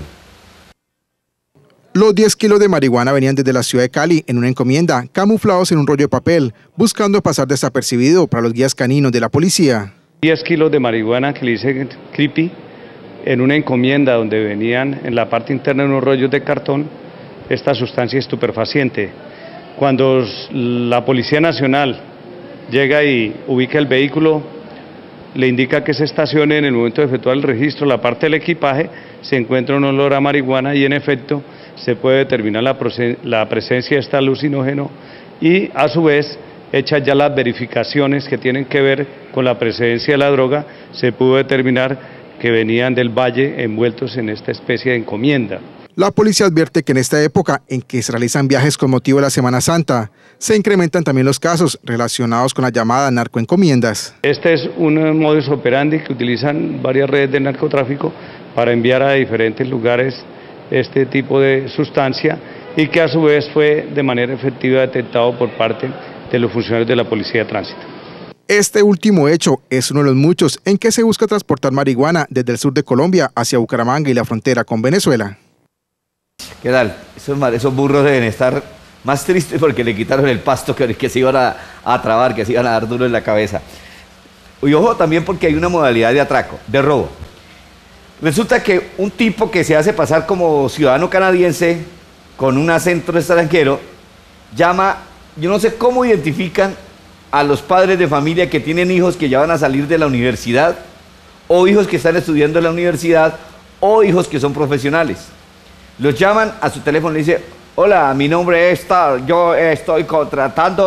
Los 10 kilos de marihuana venían desde la ciudad de Cali en una encomienda, camuflados en un rollo de papel, buscando pasar desapercibido para los guías caninos de la policía. 10 kilos de marihuana que le hice creepy en una encomienda donde venían en la parte interna de unos rollos de cartón esta sustancia estupefaciente. Cuando la Policía Nacional llega y ubica el vehículo, le indica que se estacione. En el momento de efectuar el registro, la parte del equipaje, se encuentra un olor a marihuana y en efecto se puede determinar la presencia de este alucinógeno y a su vez, hechas ya las verificaciones que tienen que ver con la presencia de la droga, se pudo determinar que venían del valle envueltos en esta especie de encomienda. La policía advierte que en esta época en que se realizan viajes con motivo de la Semana Santa, se incrementan también los casos relacionados con la llamada narcoencomiendas. Este es un modus operandi que utilizan varias redes de narcotráfico para enviar a diferentes lugares este tipo de sustancia y que a su vez fue de manera efectiva detectado por parte de los funcionarios de la Policía de Tránsito. Este último hecho es uno de los muchos en que se busca transportar marihuana desde el sur de Colombia hacia Bucaramanga y la frontera con Venezuela. ¿Qué tal? Esos burros deben estar más tristes porque le quitaron el pasto que se iban a trabar, que se iban a dar duro en la cabeza. Y ojo también porque hay una modalidad de atraco, de robo. Resulta que un tipo que se hace pasar como ciudadano canadiense con un acento extranjero llama, yo no sé cómo identifican a los padres de familia que tienen hijos que ya van a salir de la universidad, o hijos que están estudiando en la universidad, o hijos que son profesionales. Los llaman a su teléfono y le dicen: hola, mi nombre es tal, yo estoy contratando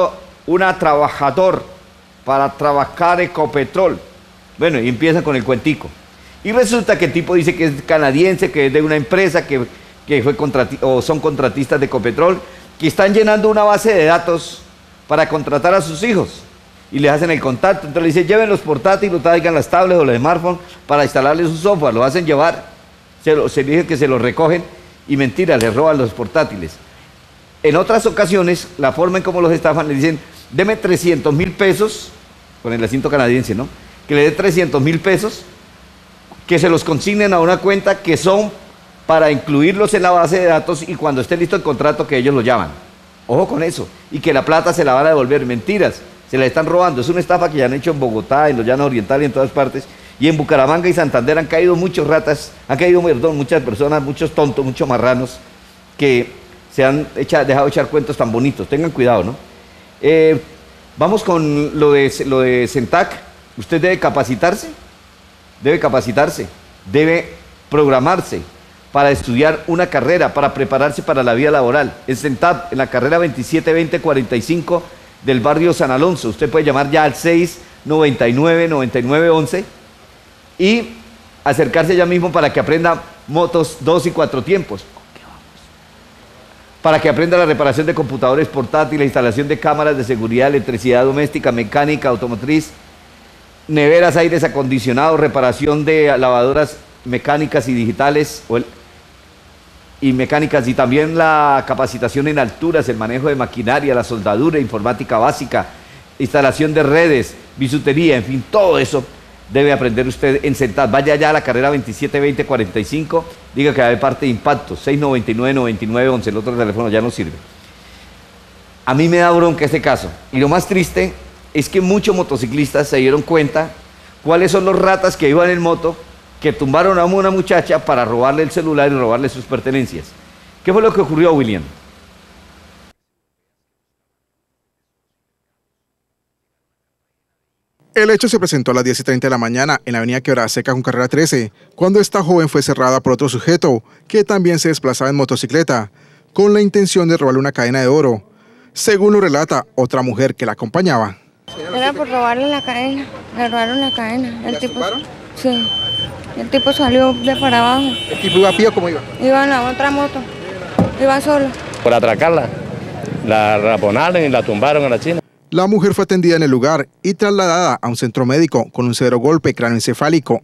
una trabajador para trabajar Ecopetrol. Bueno, y empiezan con el cuentico. Y resulta que el tipo dice que es canadiense, que es de una empresa, que son contratistas de Ecopetrol, que están llenando una base de datos para contratar a sus hijos. Y les hacen el contacto, entonces le dicen, lleven los portátiles, traigan las tablets o los smartphones para instalarles un software, lo hacen llevar, se dicen que se los recogen y mentira, les roban los portátiles. En otras ocasiones, la forma en cómo los estafan, le dicen, deme 300.000 pesos, con el acento canadiense, ¿no? Que le dé 300.000 pesos, que se los consignen a una cuenta que son para incluirlos en la base de datos y cuando esté listo el contrato que ellos lo llaman. Ojo con eso, y que la plata se la van a devolver, mentiras. Se la están robando, es una estafa que ya han hecho en Bogotá, en los Llanos Orientales y en todas partes, y en Bucaramanga y Santander han caído muchos ratas, muchas personas, muchos tontos, muchos marranos, que se han dejado echar cuentos tan bonitos, tengan cuidado, ¿no? Vamos con lo de CENTAC. Usted debe capacitarse, debe programarse para estudiar una carrera, para prepararse para la vida laboral. En CENTAP, en la carrera 272045, del barrio San Alonso. Usted puede llamar ya al 699-9911 y acercarse ya mismo para que aprenda motos 2 y 4 tiempos. Para que aprenda la reparación de computadores portátiles, instalación de cámaras de seguridad, electricidad doméstica, mecánica, automotriz, neveras, aires acondicionados, reparación de lavadoras mecánicas y digitales y mecánicas, y también la capacitación en alturas, el manejo de maquinaria, la soldadura, informática básica, instalación de redes, bisutería, en fin, todo eso debe aprender usted en CENTAP. Vaya ya a la carrera 272045, diga que va de parte de Impacto, 699-9911, el otro teléfono ya no sirve. A mí me da bronca este caso, y lo más triste es que muchos motociclistas se dieron cuenta cuáles son los ratas que iban en moto, que tumbaron a una muchacha para robarle el celular y robarle sus pertenencias. ¿Qué fue lo que ocurrió, William? El hecho se presentó a las 10:30 de la mañana en la avenida Quebrada Seca con carrera 13, cuando esta joven fue cerrada por otro sujeto, que también se desplazaba en motocicleta, con la intención de robarle una cadena de oro, según lo relata otra mujer que la acompañaba. Era por robarle la cadena, le robaron la cadena. ¿El tipo? Sí. El tipo salió de para abajo. ¿El tipo iba a pie o cómo iba? Iba en la otra moto, iba solo. Por atracarla, la raponaron y la tumbaron a la china. La mujer fue atendida en el lugar y trasladada a un centro médico con un severo golpe cráneoencefálico.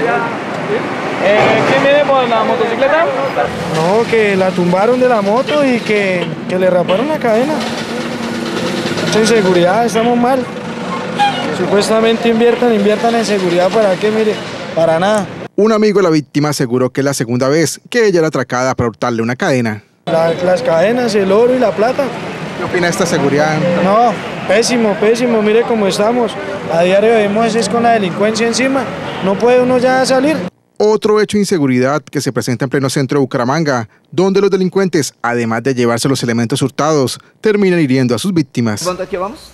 ¿Quién viene por la motocicleta? No, que la tumbaron de la moto y que le raparon la cadena. Mucha inseguridad, estamos mal. Supuestamente inviertan en seguridad, ¿para qué? Mire, para nada. Un amigo de la víctima aseguró que es la segunda vez que ella era atracada para hurtarle una cadena. Las cadenas, el oro y la plata. ¿Qué opina de esta seguridad? No, pésimo, pésimo, mire cómo estamos. A diario vemos es con la delincuencia encima. No puede uno ya salir. Otro hecho de inseguridad que se presenta en pleno centro de Bucaramanga, donde los delincuentes, además de llevarse los elementos hurtados, terminan hiriendo a sus víctimas. ¿Dónde aquí vamos?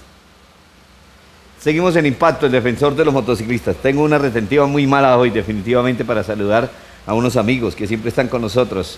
Seguimos en Impacto, el defensor de los motociclistas. Tengo una retentiva muy mala hoy, definitivamente, para saludar a unos amigos que siempre están con nosotros.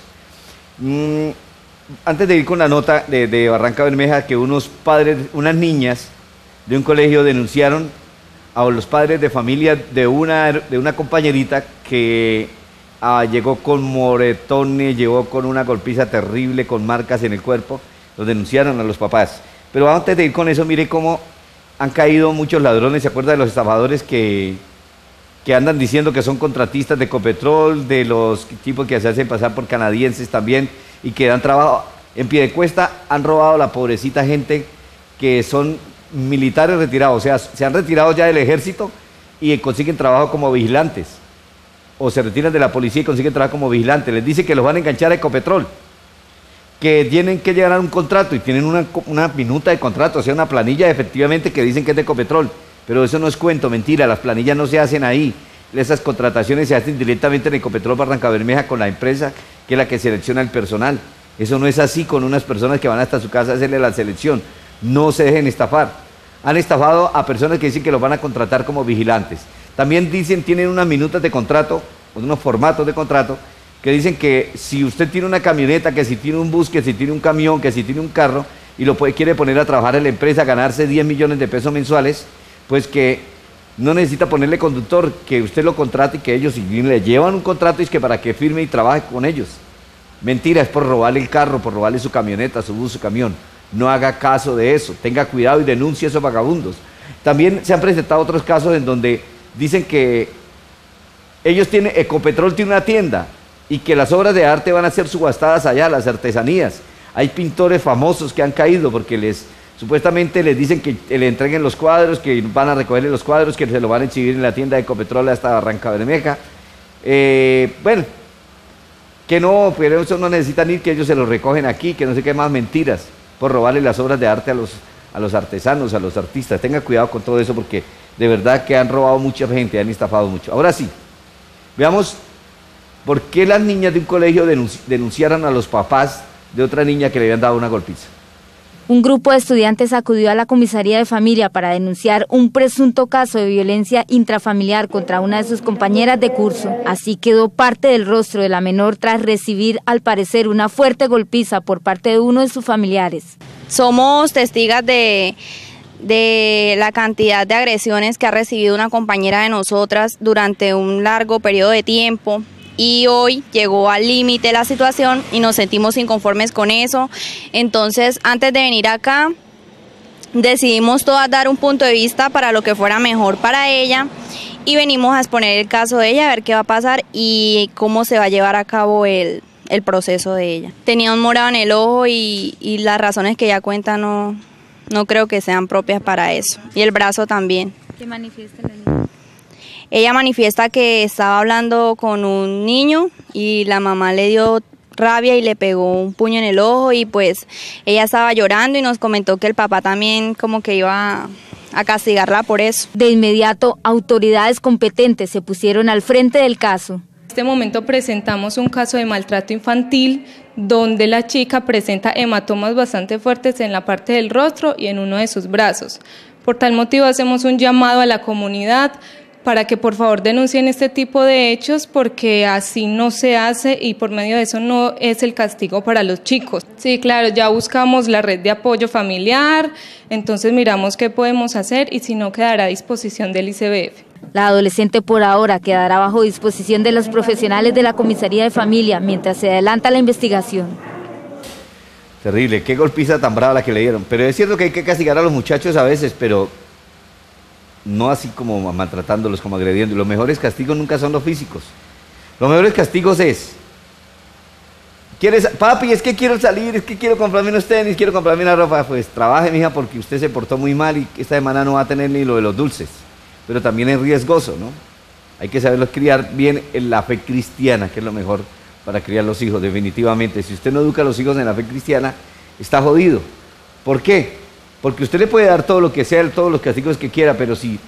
Antes de ir con la nota de Barranca Bermeja, que unos padres, unas niñas de un colegio denunciaron a los padres de familia de una compañerita que llegó con moretones, llegó con una golpiza terrible, con marcas en el cuerpo. Los denunciaron a los papás. Pero antes de ir con eso, mire cómo han caído muchos ladrones. ¿Se acuerda de los estafadores que andan diciendo que son contratistas de Ecopetrol, de los tipos que se hacen pasar por canadienses también y que dan trabajo? En Piedecuesta han robado a la pobrecita gente que son militares retirados, o sea, se han retirado ya del ejército y consiguen trabajo como vigilantes, o se retiran de la policía y consiguen trabajo como vigilantes. Les dice que los van a enganchar a Ecopetrol, que tienen que llegar a un contrato y tienen una minuta de contrato, o sea, una planilla efectivamente que dicen que es de Ecopetrol, pero eso no es cuento, mentira, las planillas no se hacen ahí. Esas contrataciones se hacen directamente en Ecopetrol Barranca Bermeja con la empresa que es la que selecciona el personal. Eso no es así con unas personas que van hasta su casa a hacerle la selección. No se dejen estafar. Han estafado a personas que dicen que los van a contratar como vigilantes. También dicen, tienen unas minutas de contrato, unos formatos de contrato, que dicen que si usted tiene una camioneta, que si tiene un bus, que si tiene un camión, que si tiene un carro, y quiere poner a trabajar en la empresa, ganarse 10 millones de pesos mensuales, pues que no necesita ponerle conductor, que usted lo contrate y que ellos le llevan un contrato y es que para que firme y trabaje con ellos. Mentira, es por robarle el carro, por robarle su camioneta, su bus, su camión. No haga caso de eso, tenga cuidado y denuncie a esos vagabundos. También se han presentado otros casos en donde dicen que ellos tienen, Ecopetrol tiene una tienda y que las obras de arte van a ser subastadas allá, las artesanías. Hay pintores famosos que han caído porque supuestamente les dicen que le entreguen los cuadros, que van a recogerle los cuadros, que se lo van a exhibir en la tienda de Ecopetrol hasta Barrancabermeja. Bueno, que no, pero eso no necesitan ir, que ellos se los recogen aquí, que no sé qué más, mentiras, por robarle las obras de arte a los artesanos, a los artistas. Tenga cuidado con todo eso porque de verdad que han robado mucha gente, han estafado mucho. Ahora sí, veamos por qué las niñas de un colegio denunciaron a los papás de otra niña que le habían dado una golpiza. Un grupo de estudiantes acudió a la comisaría de familia para denunciar un presunto caso de violencia intrafamiliar contra una de sus compañeras de curso. Así quedó parte del rostro de la menor tras recibir, al parecer, una fuerte golpiza por parte de uno de sus familiares. Somos testigas de la cantidad de agresiones que ha recibido una compañera de nosotras durante un largo periodo de tiempo. Y hoy llegó al límite la situación y nos sentimos inconformes con eso. Entonces, antes de venir acá, decidimos todas dar un punto de vista para lo que fuera mejor para ella y venimos a exponer el caso de ella, a ver qué va a pasar y cómo se va a llevar a cabo el proceso de ella. Tenía un morado en el ojo y las razones que ella cuenta no creo que sean propias para eso. Y el brazo también. ¿Qué manifiesta la niña? Ella manifiesta que estaba hablando con un niño y la mamá le dio rabia y le pegó un puño en el ojo y pues ella estaba llorando y nos comentó que el papá también como que iba a castigarla por eso. De inmediato, autoridades competentes se pusieron al frente del caso. En este momento presentamos un caso de maltrato infantil donde la chica presenta hematomas bastante fuertes en la parte del rostro y en uno de sus brazos. Por tal motivo hacemos un llamado a la comunidad para que por favor denuncien este tipo de hechos porque así no se hace y por medio de eso no es el castigo para los chicos. Sí, claro, ya buscamos la red de apoyo familiar, entonces miramos qué podemos hacer y si no quedará a disposición del ICBF. La adolescente por ahora quedará bajo disposición de los profesionales de la comisaría de familia mientras se adelanta la investigación. Terrible, qué golpiza tan brava la que le dieron. Pero es cierto que hay que castigar a los muchachos a veces, pero no así como maltratándolos, como agrediendo. Los mejores castigos nunca son los físicos. Los mejores castigos es: papi, es que quiero salir, es que quiero comprarme unos tenis, quiero comprarme una ropa. Pues trabaje, mija, porque usted se portó muy mal y esta semana no va a tener ni lo de los dulces. Pero también es riesgoso, ¿no? Hay que saberlos criar bien en la fe cristiana, que es lo mejor para criar los hijos, definitivamente. Si usted no educa a los hijos en la fe cristiana, está jodido. ¿Por qué? Porque usted le puede dar todo lo que sea, todos los castigos que quiera, pero si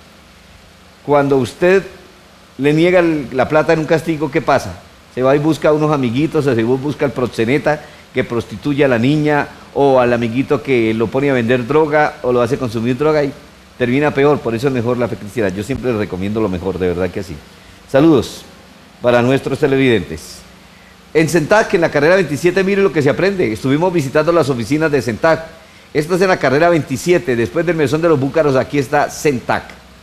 cuando usted le niega la plata en un castigo, ¿qué pasa? Se va y busca a unos amiguitos, o se busca al proxeneta que prostituye a la niña, o al amiguito que lo pone a vender droga, o lo hace consumir droga, y termina peor. Por eso es mejor la fe cristiana. Yo siempre les recomiendo lo mejor, de verdad que así. Saludos para nuestros televidentes. En CENTAC, en la carrera 27, mire lo que se aprende. Estuvimos visitando las oficinas de CENTAC. Esto es en la carrera 27, después del mesón de los Búcaros, aquí está CENTAC.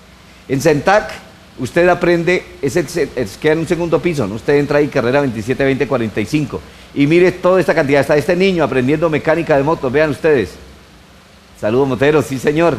En CENTAC, usted aprende, queda en un segundo piso, ¿no? Usted entra ahí, carrera 27, 20, 45, y mire toda esta cantidad. Está este niño aprendiendo mecánica de motos, vean ustedes. Saludos, moteros, sí señor.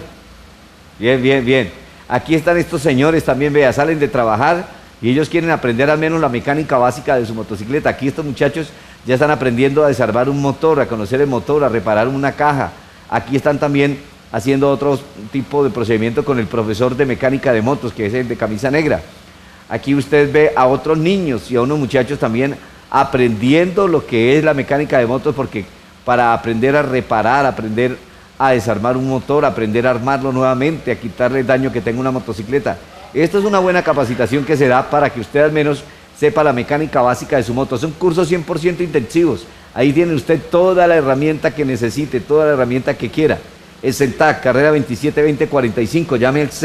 Bien, bien, bien. Aquí están estos señores también, vea, salen de trabajar y ellos quieren aprender al menos la mecánica básica de su motocicleta. Aquí estos muchachos ya están aprendiendo a desarmar un motor, a conocer el motor, a reparar una caja. Aquí están también haciendo otro tipo de procedimiento con el profesor de mecánica de motos, que es el de camisa negra. Aquí usted ve a otros niños y a unos muchachos también aprendiendo lo que es la mecánica de motos, porque para aprender a reparar, aprender a desarmar un motor, aprender a armarlo nuevamente, a quitarle el daño que tenga una motocicleta. Esto es una buena capacitación que se da para que usted al menos sepa la mecánica básica de su moto. Son cursos 100% intensivos. Ahí tiene usted toda la herramienta que necesite, toda la herramienta que quiera. El CENTAC, carrera 27, 20, 45, llame al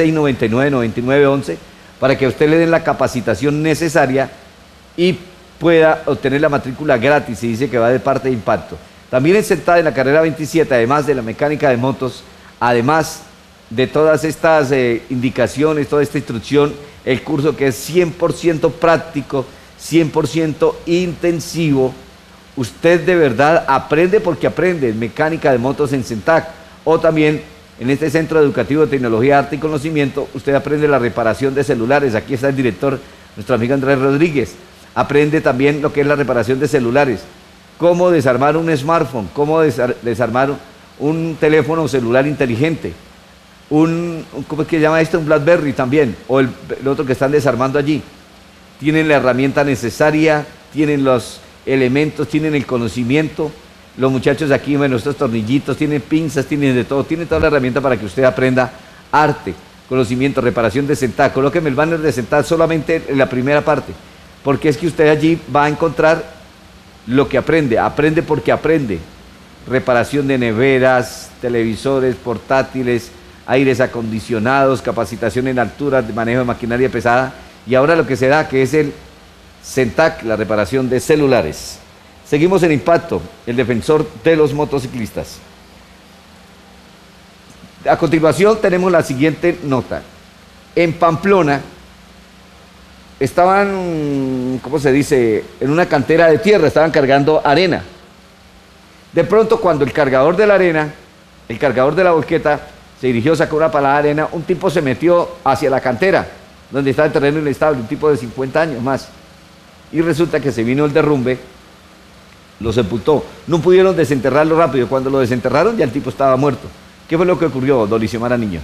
699-9911 para que a usted le den la capacitación necesaria y pueda obtener la matrícula gratis. Se dice que va de parte de Impacto. También en Sentag, en la carrera 27, además de la mecánica de motos, además de todas estas indicaciones, toda esta instrucción, el curso que es 100% práctico, 100% intensivo, usted de verdad aprende porque aprende mecánica de motos en Sentag, o también en este Centro Educativo de Tecnología, Arte y Conocimiento, usted aprende la reparación de celulares. Aquí está el director, nuestro amigo Andrés Rodríguez. Aprende también lo que es la reparación de celulares, cómo desarmar un smartphone, cómo desarmar un teléfono celular inteligente, ¿cómo es que se llama esto? Un BlackBerry también, o el otro que están desarmando allí. Tienen la herramienta necesaria, tienen los elementos, tienen el conocimiento. Los muchachos aquí, bueno, estos tornillitos, tienen pinzas, tienen de todo, tienen toda la herramienta para que usted aprenda arte, conocimiento, reparación de Sentag. Colóqueme el banner de Sentag solamente en la primera parte, porque es que usted allí va a encontrar lo que aprende, aprende porque aprende. Reparación de neveras, televisores, portátiles, aires acondicionados, capacitación en alturas, de manejo de maquinaria pesada, y ahora lo que se da, que es el Sentag, la reparación de celulares. Seguimos en Impacto, el defensor de los motociclistas. A continuación tenemos la siguiente nota. En Pamplona estaban, ¿cómo se dice?, en una cantera de tierra, estaban cargando arena. De pronto, cuando el cargador de la arena, el cargador de la volqueta, se dirigió, sacó una palada de arena, un tipo se metió hacia la cantera, donde estaba el terreno inestable, un tipo de 50 años más. Y resulta que se vino el derrumbe, lo sepultó. No pudieron desenterrarlo rápido. Cuando lo desenterraron, ya el tipo estaba muerto. ¿Qué fue lo que ocurrió, don Lisiomara Niño?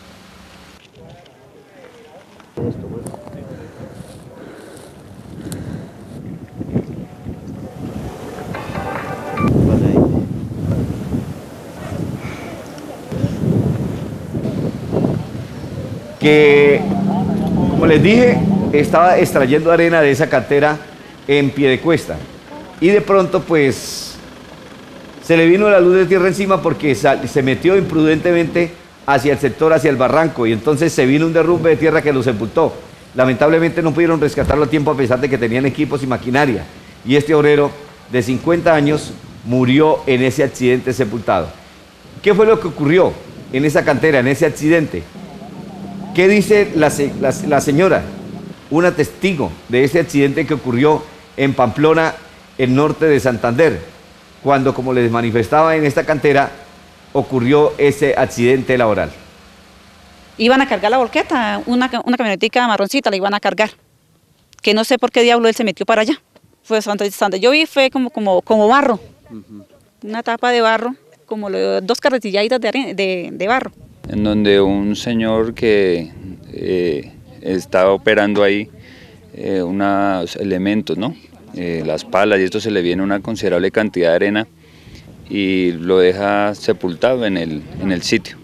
Que, como les dije, estaba extrayendo arena de esa cantera en Piedecuesta. Y de pronto, pues, se le vino la luz de tierra encima porque se metió imprudentemente hacia el sector, hacia el barranco, y entonces se vino un derrumbe de tierra que lo sepultó. Lamentablemente no pudieron rescatarlo a tiempo a pesar de que tenían equipos y maquinaria. Y este obrero de 50 años murió en ese accidente sepultado. ¿Qué fue lo que ocurrió en esa cantera, en ese accidente? ¿Qué dice la señora? Una testigo de ese accidente que ocurrió en Pamplona, el norte de Santander, cuando, como les manifestaba, en esta cantera ocurrió ese accidente laboral. Iban a cargar la volqueta, una camionetica marroncita la iban a cargar, que no sé por qué diablo él se metió para allá. Fue donde yo vi fue como barro, una tapa de barro, como dos carretilladitas de barro. En donde un señor que estaba operando ahí unos elementos, ¿no? Las palas, y esto se le viene una considerable cantidad de arena y lo deja sepultado en el sitio.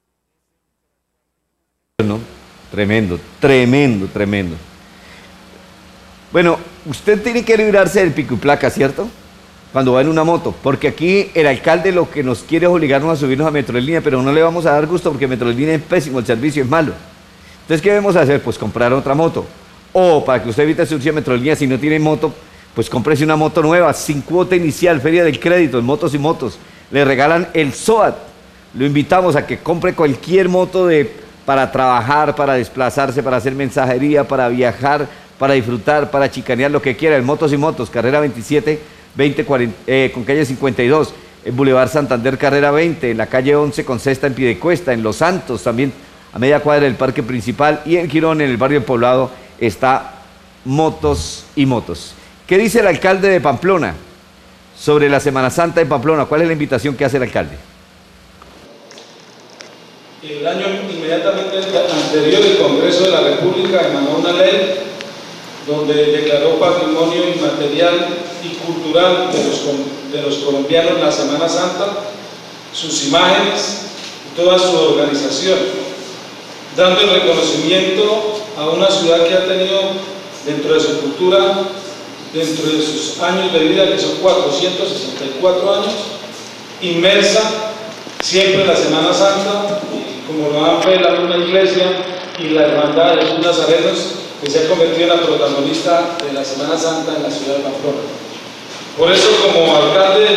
¿No? Tremendo, tremendo, tremendo. Bueno, usted tiene que librarse del pico y placa, ¿cierto? Cuando va en una moto, porque aquí el alcalde lo que nos quiere es obligarnos a subirnos a Metrolínea, pero no le vamos a dar gusto porque Metrolínea es pésimo, el servicio es malo. Entonces, ¿qué debemos hacer? Pues comprar otra moto. O para que usted evite subirse a Metrolínea, si no tiene moto, pues cómprese una moto nueva, sin cuota inicial, Feria del Crédito, en Motos y Motos. Le regalan el SOAT. Lo invitamos a que compre cualquier moto para trabajar, para desplazarse, para hacer mensajería, para viajar, para disfrutar, para chicanear, lo que quiera. En Motos y Motos, carrera 27, 2040, con calle 52, en Boulevard Santander, carrera 20, en la calle 11 con Cesta en Piedecuesta, en Los Santos también, a media cuadra del Parque Principal, y en Girón, en el barrio Poblado, está Motos y Motos. ¿Qué dice el alcalde de Pamplona sobre la Semana Santa de Pamplona? ¿Cuál es la invitación que hace el alcalde? El año inmediatamente anterior, el Congreso de la República emanó una ley donde declaró patrimonio inmaterial y cultural de los colombianos la Semana Santa, sus imágenes y toda su organización, dando el reconocimiento a una ciudad que ha tenido dentro de su cultura, dentro de sus años de vida, que son 464 años, inmersa siempre en la Semana Santa, como lo han velado una iglesia y la hermandad de sus nazarenos, que se ha convertido en la protagonista de la Semana Santa en la ciudad de Pamplona. Por eso, como alcalde del municipio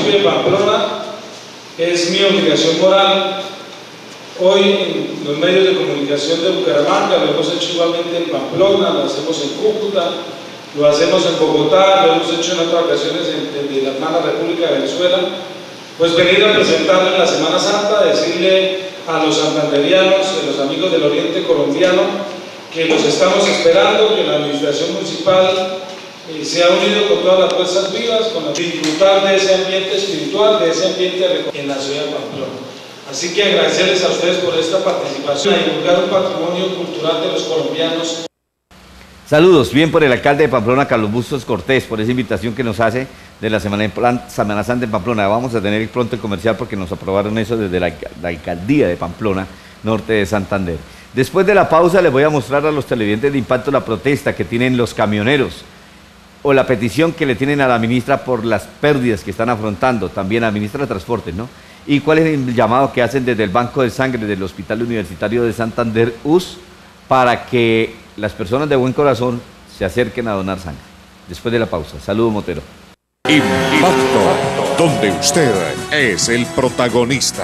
municipio de Pamplona, es mi obligación moral. Hoy en los medios de comunicación de Bucaramanga, lo hemos hecho igualmente en Pamplona, lo hacemos en Cúcuta, lo hacemos en Bogotá, lo hemos hecho en otras ocasiones en la hermana República de Venezuela, pues venir a presentarle en la Semana Santa, decirle a los santanderianos, a los amigos del Oriente colombiano, que los estamos esperando, que la administración municipal se ha unido con todas las fuerzas vivas, con disfrutar de ese ambiente espiritual, de ese ambiente en la ciudad de Pamplona. Así que agradecerles a ustedes por esta participación, a divulgar un patrimonio cultural de los colombianos. Saludos, bien por el alcalde de Pamplona, Carlos Bustos Cortés, por esa invitación que nos hace de la Semana Santa en Pamplona. Vamos a tener pronto el comercial porque nos aprobaron eso desde la alcaldía de Pamplona, norte de Santander. Después de la pausa les voy a mostrar a los televidentes de Impacto la protesta que tienen los camioneros o la petición que le tienen a la ministra por las pérdidas que están afrontando, también a la ministra de Transportes, ¿no? Y cuál es el llamado que hacen desde el Banco de Sangre del Hospital Universitario de Santander, US, para que las personas de buen corazón se acerquen a donar sangre. Después de la pausa. Saludos, Motero. Impacto, donde usted es el protagonista.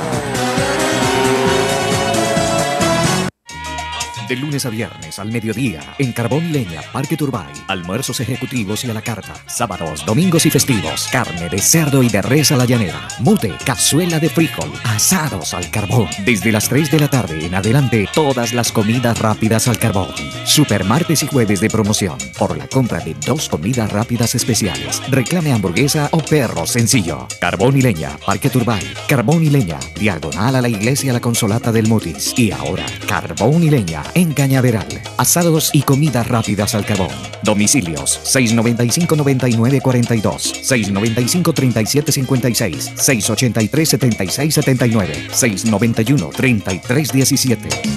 De lunes a viernes al mediodía, en Carbón y Leña, Parque Turbay. Almuerzos ejecutivos y a la carta. Sábados, domingos y festivos. Carne de cerdo y de res a la llanera. Mute, cazuela de frijol. Asados al carbón. Desde las 3 de la tarde en adelante, todas las comidas rápidas al carbón. Supermartes y jueves de promoción. Por la compra de 2 comidas rápidas especiales. Reclame hamburguesa o perro sencillo. Carbón y Leña, Parque Turbay. Carbón y Leña, diagonal a la iglesia La Consolata del Mutis. Y ahora, Carbón y Leña en Cañaveral. Asados y comidas rápidas al carbón. Domicilios 695-9942, 695-3756, 683-7679, 691-3317.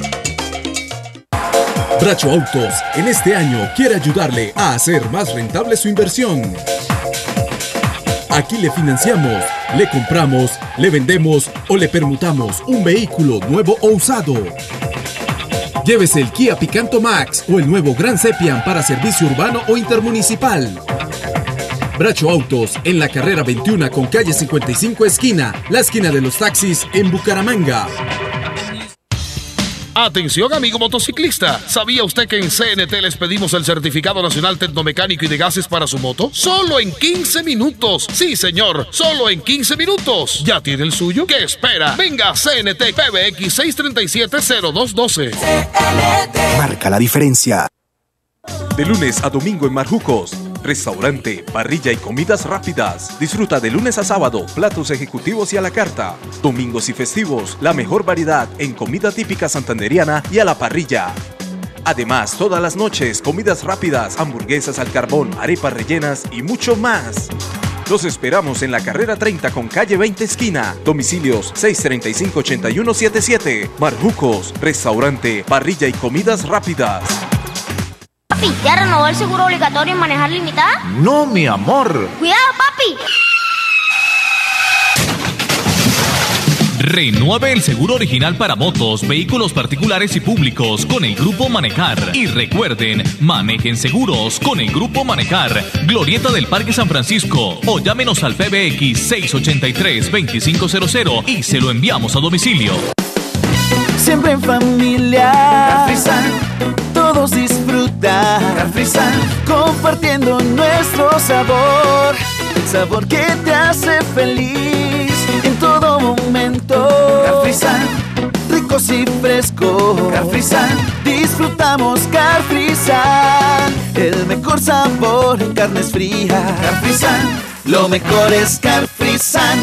Bracho Autos en este año quiere ayudarle a hacer más rentable su inversión. Aquí le financiamos, le compramos, le vendemos o le permutamos un vehículo nuevo o usado. Llévese el Kia Picanto Max o el nuevo Gran Sepian para servicio urbano o intermunicipal. Bracho Autos en la carrera 21 con calle 55 esquina, la esquina de los taxis en Bucaramanga. Atención, amigo motociclista. ¿Sabía usted que en CNT les pedimos el certificado nacional tecnomecánico y de gases para su moto? Solo en 15 minutos. Sí, señor, solo en 15 minutos. ¿Ya tiene el suyo? ¿Qué espera? Venga, CNT PBX 637-0212. Marca la diferencia. De lunes a domingo en Marjucos. Restaurante, parrilla y comidas rápidas. Disfruta de lunes a sábado, platos ejecutivos y a la carta. Domingos y festivos, la mejor variedad en comida típica santanderiana y a la parrilla. Además, todas las noches, comidas rápidas, hamburguesas al carbón, arepas rellenas y mucho más. Los esperamos en la carrera 30 con calle 20 esquina. Domicilios 635-8177. Marjucos, restaurante, parrilla y comidas rápidas. Papi, ¿ya renovó el seguro obligatorio en manejar limitada? No, mi amor. ¡Cuidado, papi! Renueve el seguro original para motos, vehículos particulares y públicos con el Grupo Manejar. Y recuerden, manejen seguros con el Grupo Manejar. Glorieta del Parque San Francisco. O llámenos al PBX 683-2500 y se lo enviamos a domicilio. Siempre en familia, Cafrisan, todos disfrutan. Cafrisan, compartiendo nuestro sabor, el sabor que te hace feliz en todo momento. Cafrisan, ricos y frescos. Cafrisan, disfrutamos Cafrisan, el mejor sabor en carnes frías. Cafrisan, lo mejor es Cafrisan.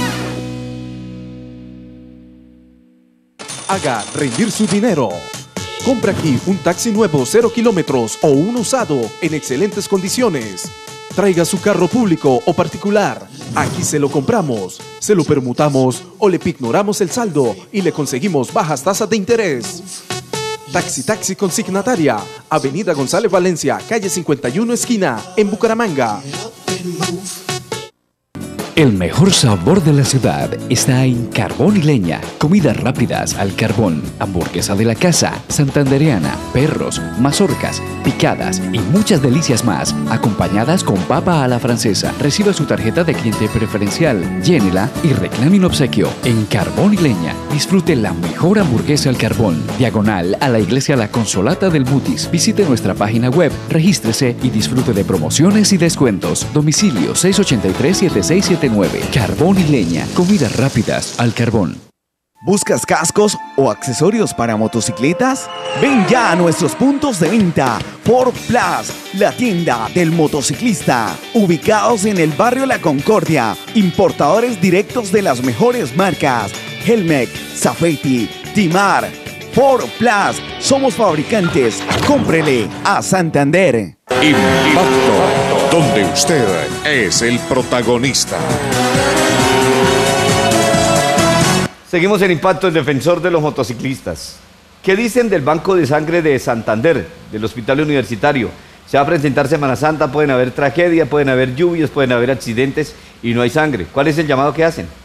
Haga rendir su dinero. Compra aquí un taxi nuevo 0 kilómetros o un usado en excelentes condiciones. Traiga su carro público o particular. Aquí se lo compramos, se lo permutamos o le pignoramos el saldo y le conseguimos bajas tasas de interés. Taxi consignataria, Avenida González Valencia, calle 51 esquina, en Bucaramanga. El mejor sabor de la ciudad está en Carbón y Leña. Comidas rápidas al carbón, hamburguesa de la casa, santandereana, perros, mazorcas, picadas y muchas delicias más, acompañadas con papa a la francesa. Reciba su tarjeta de cliente preferencial, llénela y reclame un obsequio. En Carbón y Leña, disfrute la mejor hamburguesa al carbón. Diagonal a la iglesia La Consolata del Mutis. Visite nuestra página web, regístrese y disfrute de promociones y descuentos. Domicilio 683-7679. Carbón y Leña, comidas rápidas al carbón. ¿Buscas cascos o accesorios para motocicletas? Ven ya a nuestros puntos de venta. Ford Plus, la tienda del motociclista. Ubicados en el barrio La Concordia. Importadores directos de las mejores marcas. Helmec, Safety, Timar. Ford Plus, somos fabricantes. Cómprele a Santander. Impacto, donde usted es el protagonista. Seguimos en Impacto, el defensor de los motociclistas. ¿Qué dicen del Banco de Sangre de Santander, del Hospital Universitario? Se va a presentar Semana Santa, pueden haber tragedias, pueden haber lluvias, pueden haber accidentes y no hay sangre. ¿Cuál es el llamado que hacen?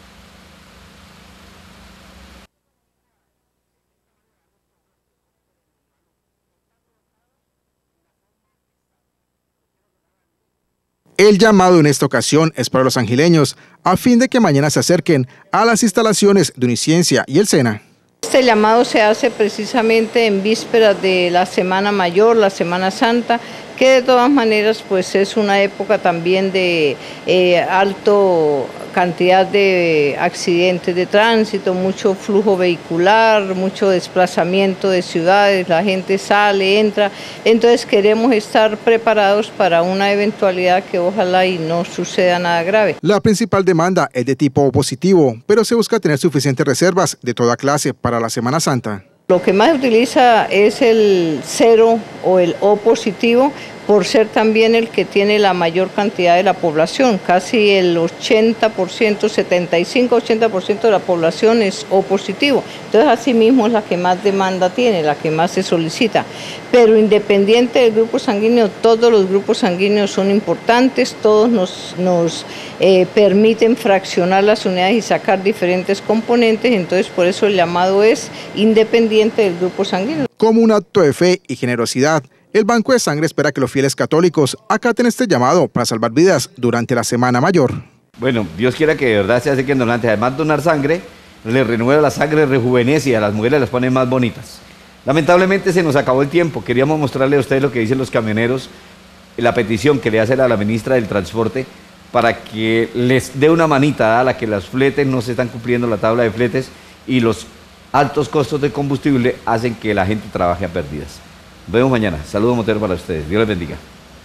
El llamado en esta ocasión es para los angileños, a fin de que mañana se acerquen a las instalaciones de Uniciencia y el SENA. Este llamado se hace precisamente en vísperas de la Semana Mayor, la Semana Santa, que de todas maneras pues es una época también de alto cantidad de accidentes de tránsito, mucho flujo vehicular, mucho desplazamiento de ciudades, la gente sale, entra, entonces queremos estar preparados para una eventualidad que ojalá y no suceda nada grave. La principal demanda es de tipo positivo, pero se busca tener suficientes reservas de toda clase para la Semana Santa. Lo que más se utiliza es el 0 o el O positivo, por ser también el que tiene la mayor cantidad de la población. Casi el 80%, 75-80% de la población es O positivo. Entonces, asimismo, es la que más demanda tiene, la que más se solicita. Pero independiente del grupo sanguíneo, todos los grupos sanguíneos son importantes, todos nos permiten fraccionar las unidades y sacar diferentes componentes, entonces por eso el llamado es independiente del grupo sanguíneo. Como un acto de fe y generosidad, el Banco de Sangre espera que los fieles católicos acaten este llamado para salvar vidas durante la Semana Mayor. Bueno, Dios quiera que de verdad se acerquen donantes. Además, donar sangre les renueva la sangre, rejuvenece y a las mujeres las pone más bonitas. Lamentablemente se nos acabó el tiempo. Queríamos mostrarle a ustedes lo que dicen los camioneros, la petición que le hace a la ministra del Transporte para que les dé una manita a la que las fletes no se están cumpliendo la tabla de fletes y los altos costos de combustible hacen que la gente trabaje a pérdidas. Nos vemos mañana. Saludos moteros para ustedes. Dios les bendiga.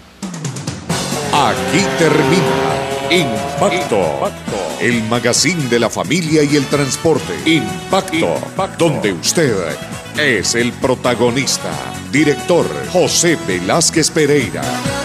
Aquí termina Impacto, el magazine de la familia y el transporte. Impacto, donde usted es el protagonista. Director José Velázquez Pereira.